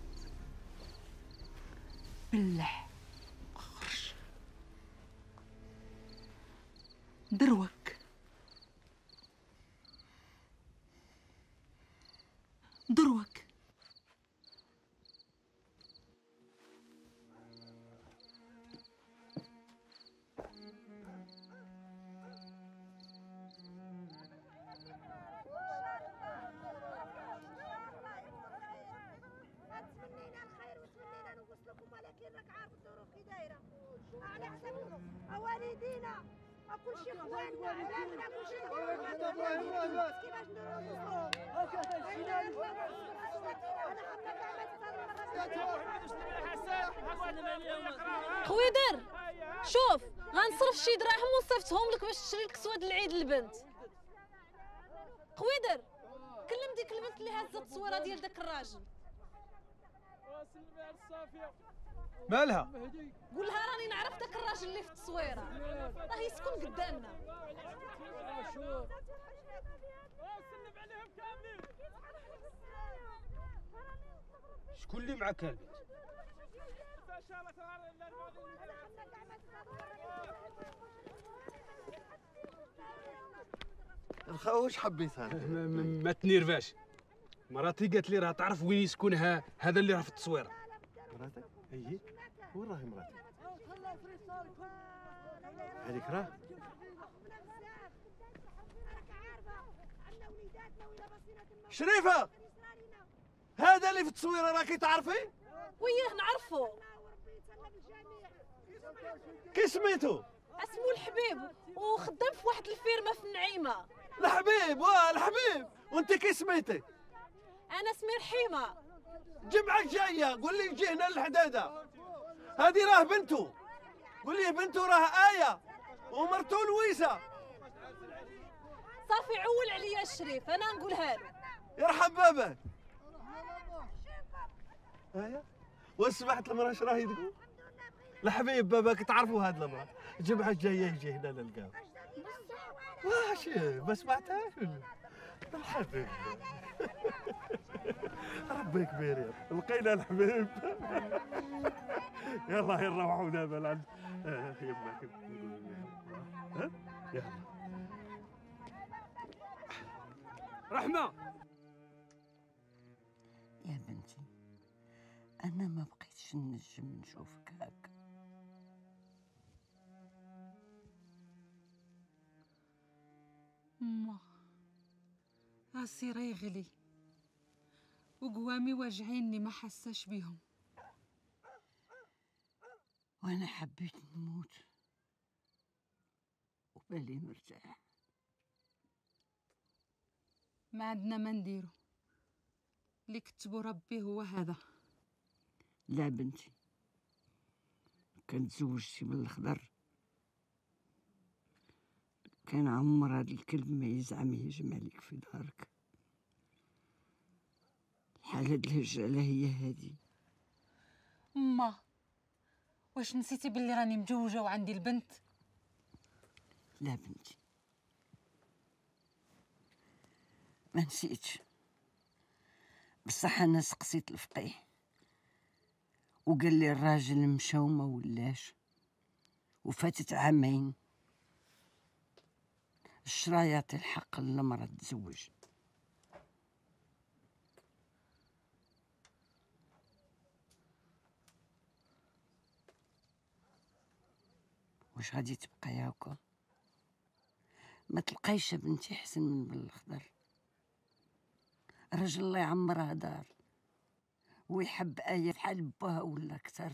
بلح خرج دروك. دروك والدينا كل شيء خواننا عبادنا كل شيء خواننا كيفاش نديروا خويدر شوف غنصرف شي دراهم وصيفطهم لك باش تشري لك سواد العيد للبنت. خويدر كلم ديك البنت اللي هازت التصويره ديال داك الراجل. مالها؟ قول لها راني نعرف داك الراجل اللي في التصويره راه يسكن قدامنا. شكون اللي معاك البنت؟ الخا واش حبيت هذا؟ ما تنيرفاش، مراتي قالت لي راه تعرف وين يسكن ها هذا اللي راه في التصويره. مراتك؟ اي وين راهي مراتك؟ هذيك راه شريفه، هذا اللي في التصويره راكي تعرفي؟ وياه نعرفو. كي سميتو؟ اسمو الحبيب وخدام في واحد الفيرما في النعيمه. الحبيب، واه الحبيب. وانت كي سميتي؟ انا اسمي رحيمه. الجمعه الجايه قول لي يجي هنا للحداده. هذه راه بنته، قول لي بنته راه آية ومرته لويزة. صافي عول عليا الشريف انا نقولها له. يرحم بابك. آية واش سمعت المراه اش راهي تقول؟ الحبيب باباك تعرفوا هاد المراه الجمعه الجايه يجي هنا نلقاو. واش ما سمعتهاش؟ الحبيب ربي كبير يا لقينا الحبيب. يلا نروحوا دابا لعند يماك. ها يلا رحمه. يا بنتي انا ما بقيتش نجم نشوفك هكا. ما راسي ريغلي وقوامي واجعيني ما حساش بيهم. وانا حبيت نموت وبالي مرتاح. ما عندنا ما نديرو، اللي كتبو ربي هو هذا. لا بنتي كان تزوجتي من الخضر كان عمر هذا الكلب ما يزعم يهجم عليك في دارك. الحالة الهجالة هي هذه. ما واش نسيتي باللي راني مجوجة وعندي البنت؟ لا بنتي ما نسيتش، بصح انا سقسيت الفقيه وقال لي الراجل مشى وما ولاش وفاتت عامين. الشرع يعطي الحق للمرأة تتزوج. واش غادي تبقى يا هكا؟ ما تلقايش بنتي حسن من بن الخضر. الرجل الله يعمرها دار ويحب آية بحال باها ولا أكثر.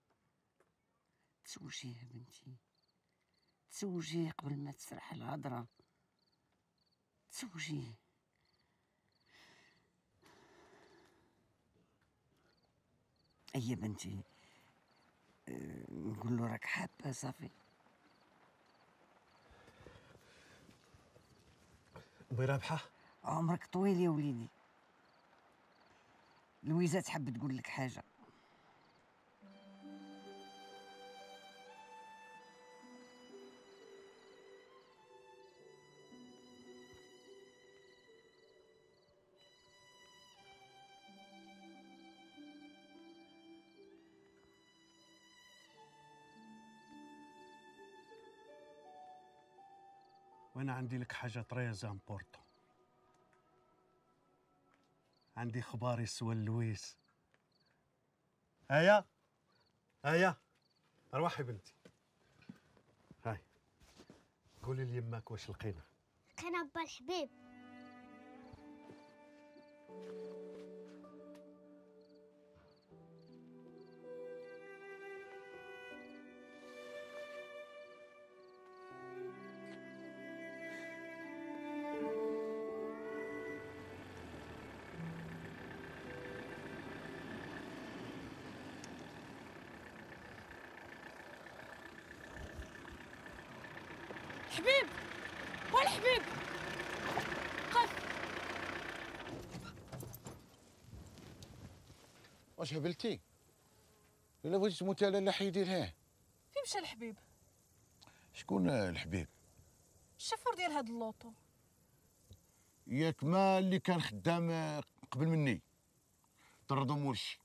تزوجيه بنتي، تزوجيه قبل ما تسرح الهضرة، تزوجيه. أي بنتي، أه نقول له راك حابة صافي. بي رابحة، عمرك طويل يا وليدي. لويزة تحب تقول لك حاجة. وانا عندي لك حاجه طريز امبورطون. عندي خبار يسوى لويس. هيا هيا روحي بنتي. هاي قولي ليماك واش لقينا. لقينا با الحبيب. حبيب والحبيب قف. واش هبلتي؟ الا بغيتي تموتي على لا حيدي لها. فين مشى الحبيب؟ شكون الحبيب؟ الشفور ديال هاد اللوطو. ياك ما اللي كان خدام قبل مني طردو مولشي.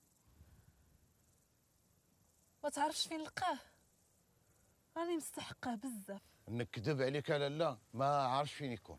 ما تعرفش فين لقاه؟ راني مستحقاه بزاف. نكذب عليك لا لا ما عارفش فين يكون.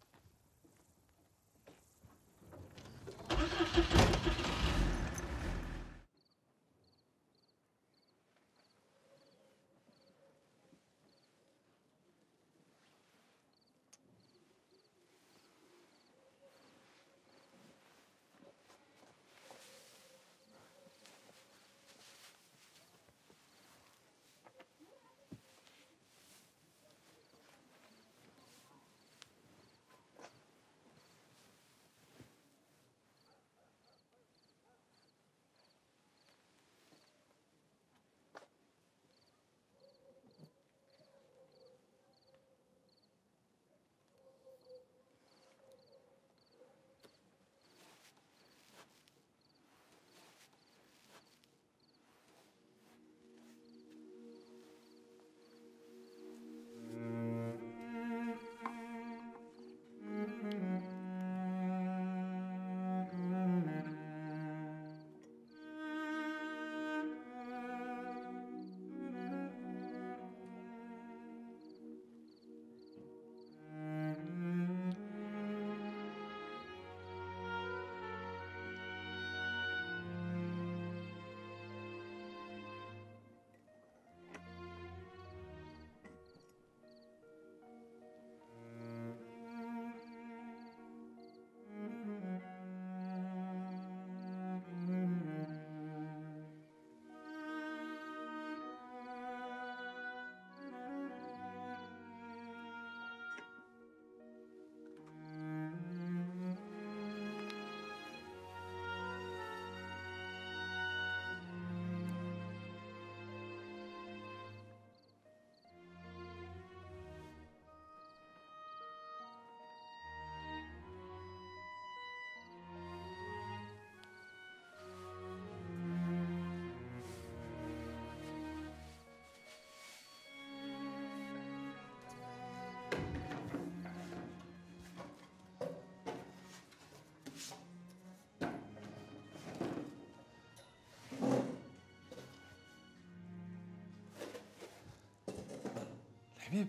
حبيب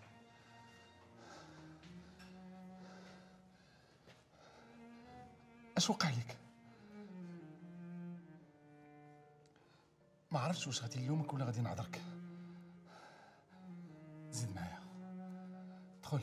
اش وقع لك؟ ما عرفتش واش غادي نلومك ولا غادي نعذرك. زيد معايا، دخل.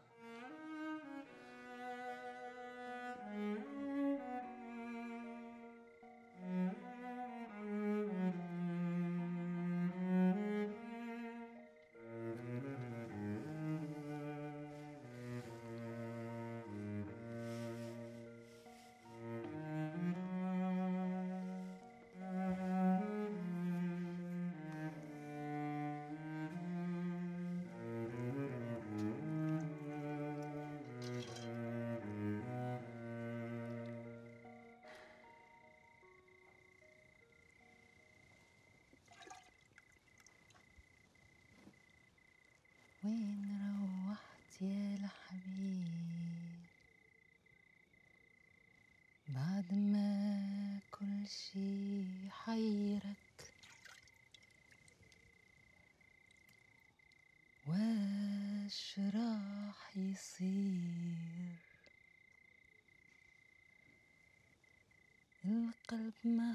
وين روحت يا الحبيب بعد ما كل شي حيرك؟ واش راح يصير؟ القلب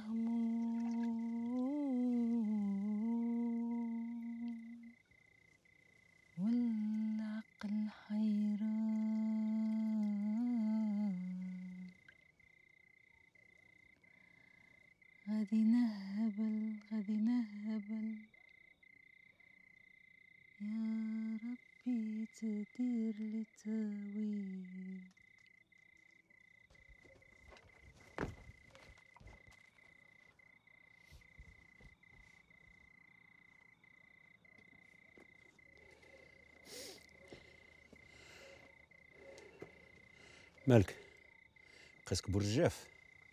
مهموم والعقل حيران، غادي نهبل غادي نهبل، يا ربي تدير لي تاويل. مالك قاسك برجاف؟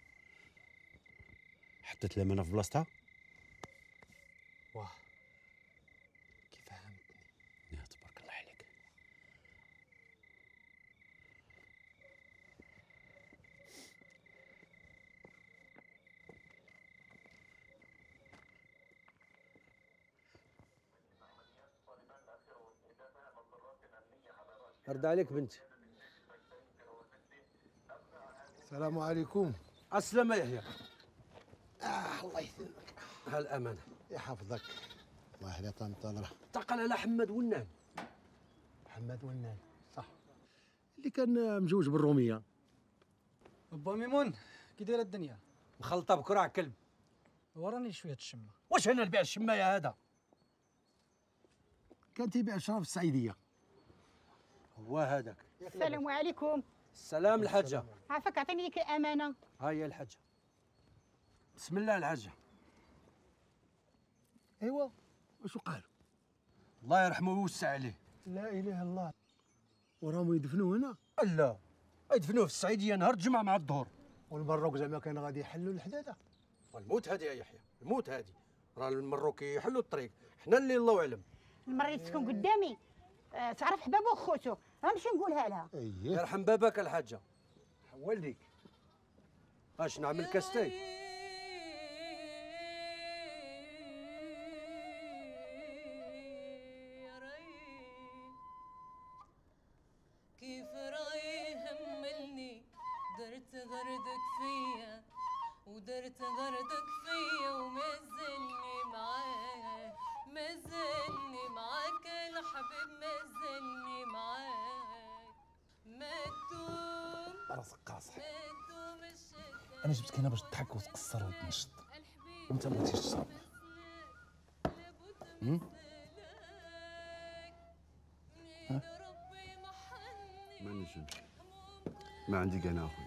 حطيت الامانه في بلاصتها؟ واه كيف فهمتني؟ يا تبارك الله عليك. رد عليك بنتي. السلام عليكم. السلامة يحيى. آه الله يسلمك. هالأمانة يحفظك. الله يحيي طنطا. تعقل على حماد ونان. محمد ونان صح، اللي كان مجوج بالرومية. با ميمون كي دايره الدنيا؟ مخلطة بكراع كلب. وراني شويه الشمه. واش هنا نبيع الشماية هذا؟ كان تيبيع شراب في السعيدية. هو هذاك. السلام عليكم. السلام الحاجة. عافاك عطيني ديك الأمانة. ها هي الحاجة. بسم الله الحاجة. ايوا واش قالوا؟ الله يرحمه ويوسع عليه. لا اله الا الله. وراهم يدفنوه هنا؟ لا يدفنوه في السعيدية نهار الجمعة مع الظهر. والمروك زعما كان غادي يحلوا الحداده؟ الموت هذه يا يحيى، الموت هذه. راه المروكي يحلوا الطريق، حنا اللي الله اعلم. المرة اللي تكون قدامي آه تعرف حبابه وخوتو، غنمشي نقولها لها. اييه يرحم باباك الحاجة. والديك. اش نعمل كاستي؟ كيف راي يهملني درت غردك فيا ودرت غردك فيا ومازلني معاك، مازلني معاك الحبيب، مازلني معاك. ما تدوم راسك قاصح. ما تدوم الشتا. انا جبتك هنا باش تضحك وتقصر وتنشط وانت ما بغيتيش تشرب. ها؟ ما نجمش، ما عندي كان اخويا.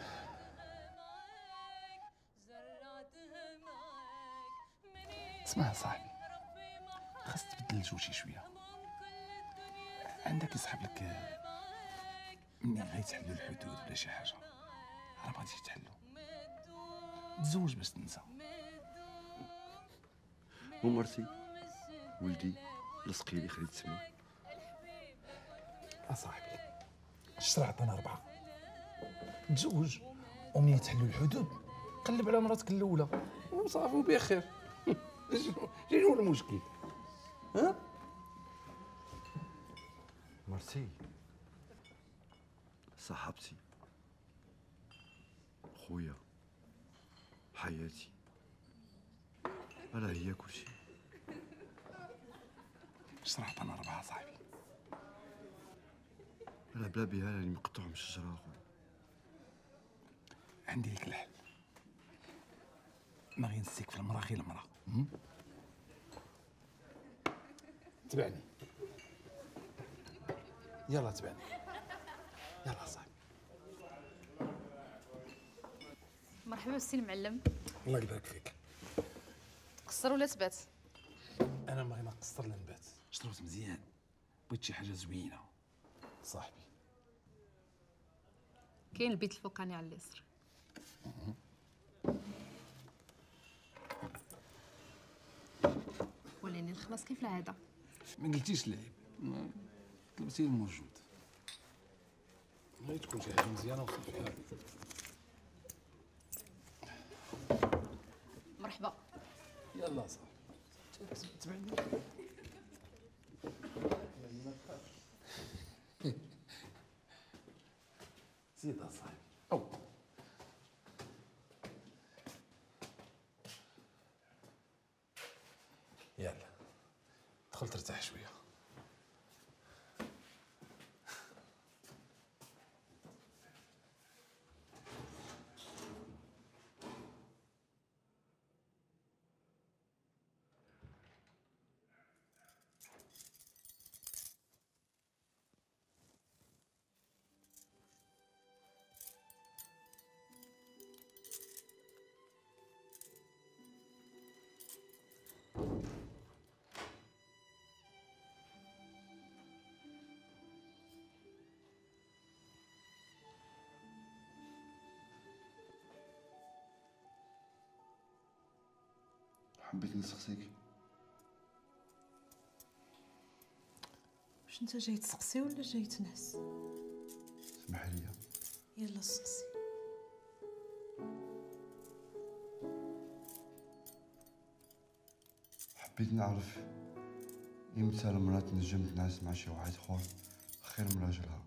اسمع صاحبي، خاص تبدل الجو شي شويه. عندك يسحب لك مني غيتحلوا الحدود ولا شي حاجه، راه ما غاديش يتحلوا. تزوج باش تنسى. ومرتي ولدي لصقي لي خليت تسمع. اصاحبي الشرع عطانا اربعه، تزوج ومنين يتحلوا الحدود قلب على مراتك الاولى وصافي وبخير. شنو المشكل؟ ها؟ مرتي صاحبتي خويا حياتي راه هي كلشي. شرحت انا ربعه صاحبي. انا بلا بها راني مقطوع من الشجره اخويا. عندي لك الحل. ما غينسيك في المراه غير المراه. تبعني. يلا تبعني. يلا صاحبي. مرحبا بالسي المعلم. الله يبارك فيك. تقصر ولا تبات؟ انا ما غير نقصر لا نبات. شربت مزيان. بغيت شي حاجه زوينه صاحبي. كاين البيت الفوقاني على اليسر. ولاني نخلص كيف العاده. ما قلتيش العيب، طلبتي الموجود. بغيت تكون شي حاجه مزيانه وصافي. مرحبا. يلا صاحبي تبعني. زيد صاحبي. او يلا دخل ترتاح شويه. حبيت نسقسيك. واش انت جاي تسقسي ولا جاي تنعس؟ سمح لي. يلا سقسي. حبيت نعرف امتى المرأة تنجم تنعس مع شي واحد اخر خير من راجلها.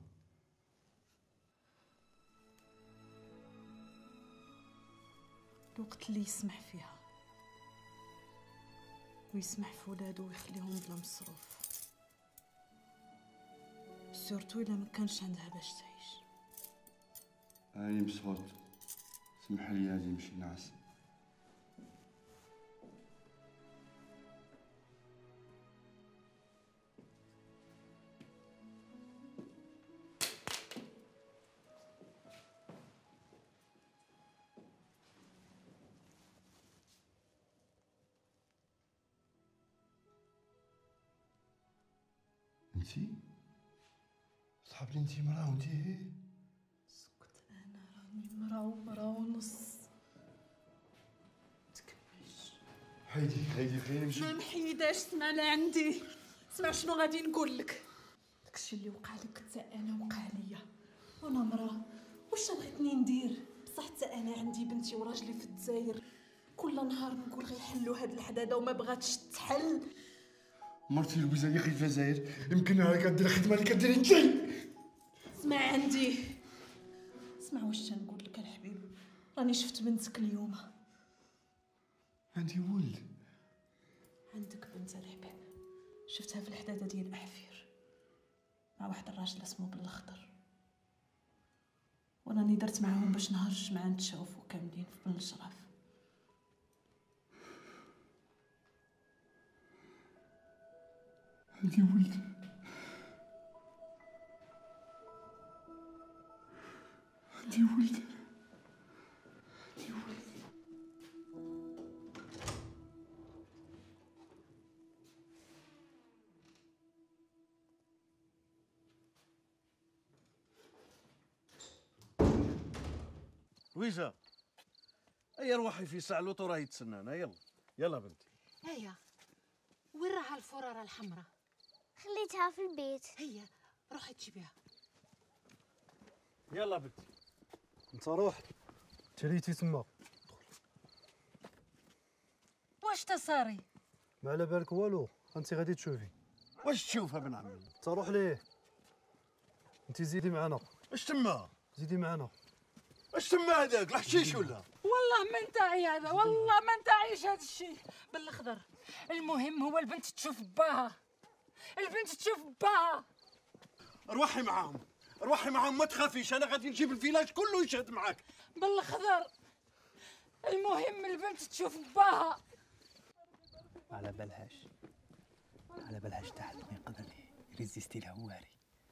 الوقت اللي يسمح فيها ويسمح في ولادو ويخليهم بلا مصروف، سورتو الا ما كانش عندها باش تعيش. هاني مسهوط، سمح لي هادي نمشي نعس. انتي صحاب لي انتي مرا وانتي هي. اسكت، انا راني مرا ومرا ونص. تكملش. حيدي حيدي خليني نمشي. ما محيداش، اسمع لعندي، اسمع شنو غادي نقول لك. داكشي اللي وقع لك حتى انا وقع ليا، وانا مرا واش بغيتني ندير؟ بصح حتى انا عندي بنتي وراجلي في الجزائر، كل نهار نقول غيحلوا هاد الحداده وما بغاتش تحل. مرتي لويزا اللي خايفه الجزائر، يمكن راهي كدير الخدمه اللي كديري انتي. اسمع عندي، اسمع واش تنقول لك الحبيب، راني شفت بنتك اليوم. عندي ولد. عندك بنت الحبيب، شفتها في الحداده ديال احفير مع واحد الراجل اسمه بالاخضر، وراني درت معاهم باش نهار الجمعه نتشوفوا كاملين في بن الشراف. عندي ولد. عندي ولد. عندي ولد. لويزا، هيا روحي في ساعة لوطو راه يتسنانا. يلا يلا بنتي. هيا وين راها الفرارة الحمراء؟ خليتها في البيت. هيا روحي تجيبيها. يلا بنتي. انت روح تريتي تما. واش تصاري؟ ما على بالك والو، انت غادي تشوفي. واش تشوف ابن عمي؟ انت روح ليه. انت زيدي معنا. اش تما؟ زيدي معنا. اش تما هذاك الحشيش ولا؟ والله ما نتاعي هذا، والله ما نتاعيش هذا الشيء بالاخضر. المهم هو البنت تشوف باها، البنت تشوف باها. روحي معاهم، روحي معاهم ما تخافيش، انا غادي نجيب الفيلاج كله يشهد معاك. بالاخضر المهم البنت تشوف باها. على بالهاش على بالهاش تحت ما يقدر يريزيستي الهواري.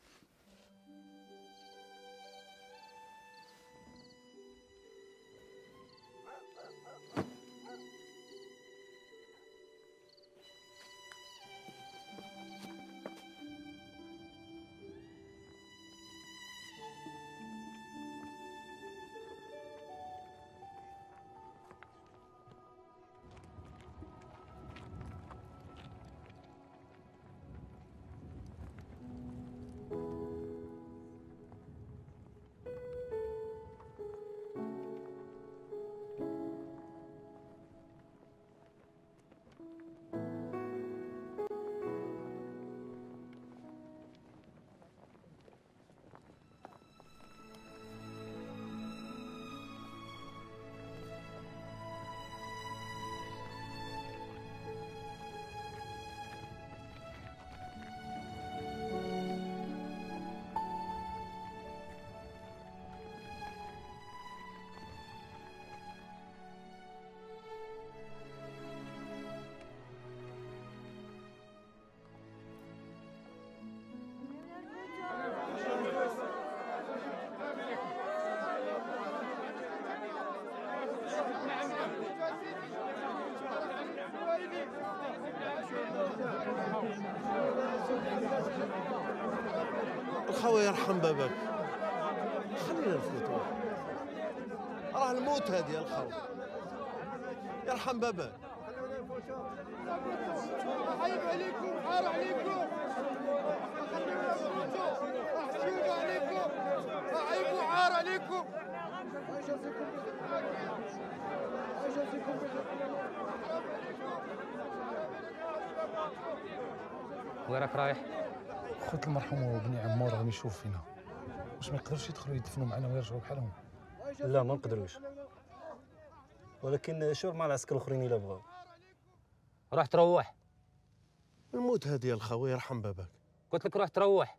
الخوي يرحم باباك، خلينا نفوتوا، راه الموت هذه الخوي، يرحم باباك. عيب عليكم، حار عليكم، محسوب عليكم، عيب وعار عليكم. وين راك رايح؟ خوت المرحوم وبني عمو راهم يشوف فينا، واش ما يقدروش يدخلوا يدفنوا معنا ويرجعوا بحالهم؟ لا ما نقدروش، ولكن شوف مع العسكر الاخرين الا بغاو. روح تروح. الموت هذه الخوي يرحم باباك. قلت لك روح تروح.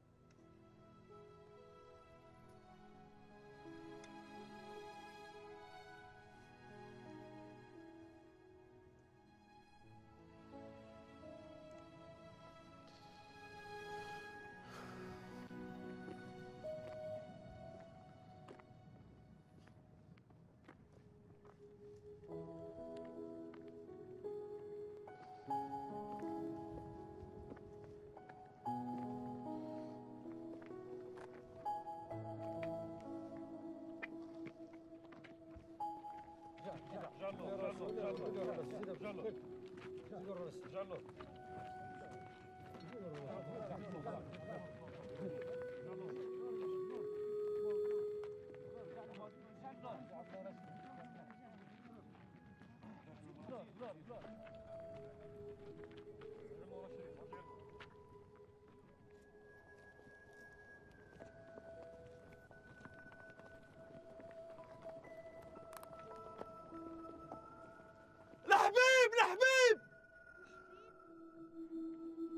لحبيب لحبيب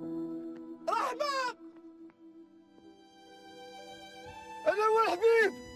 رحمة، أنا هو الحبيب.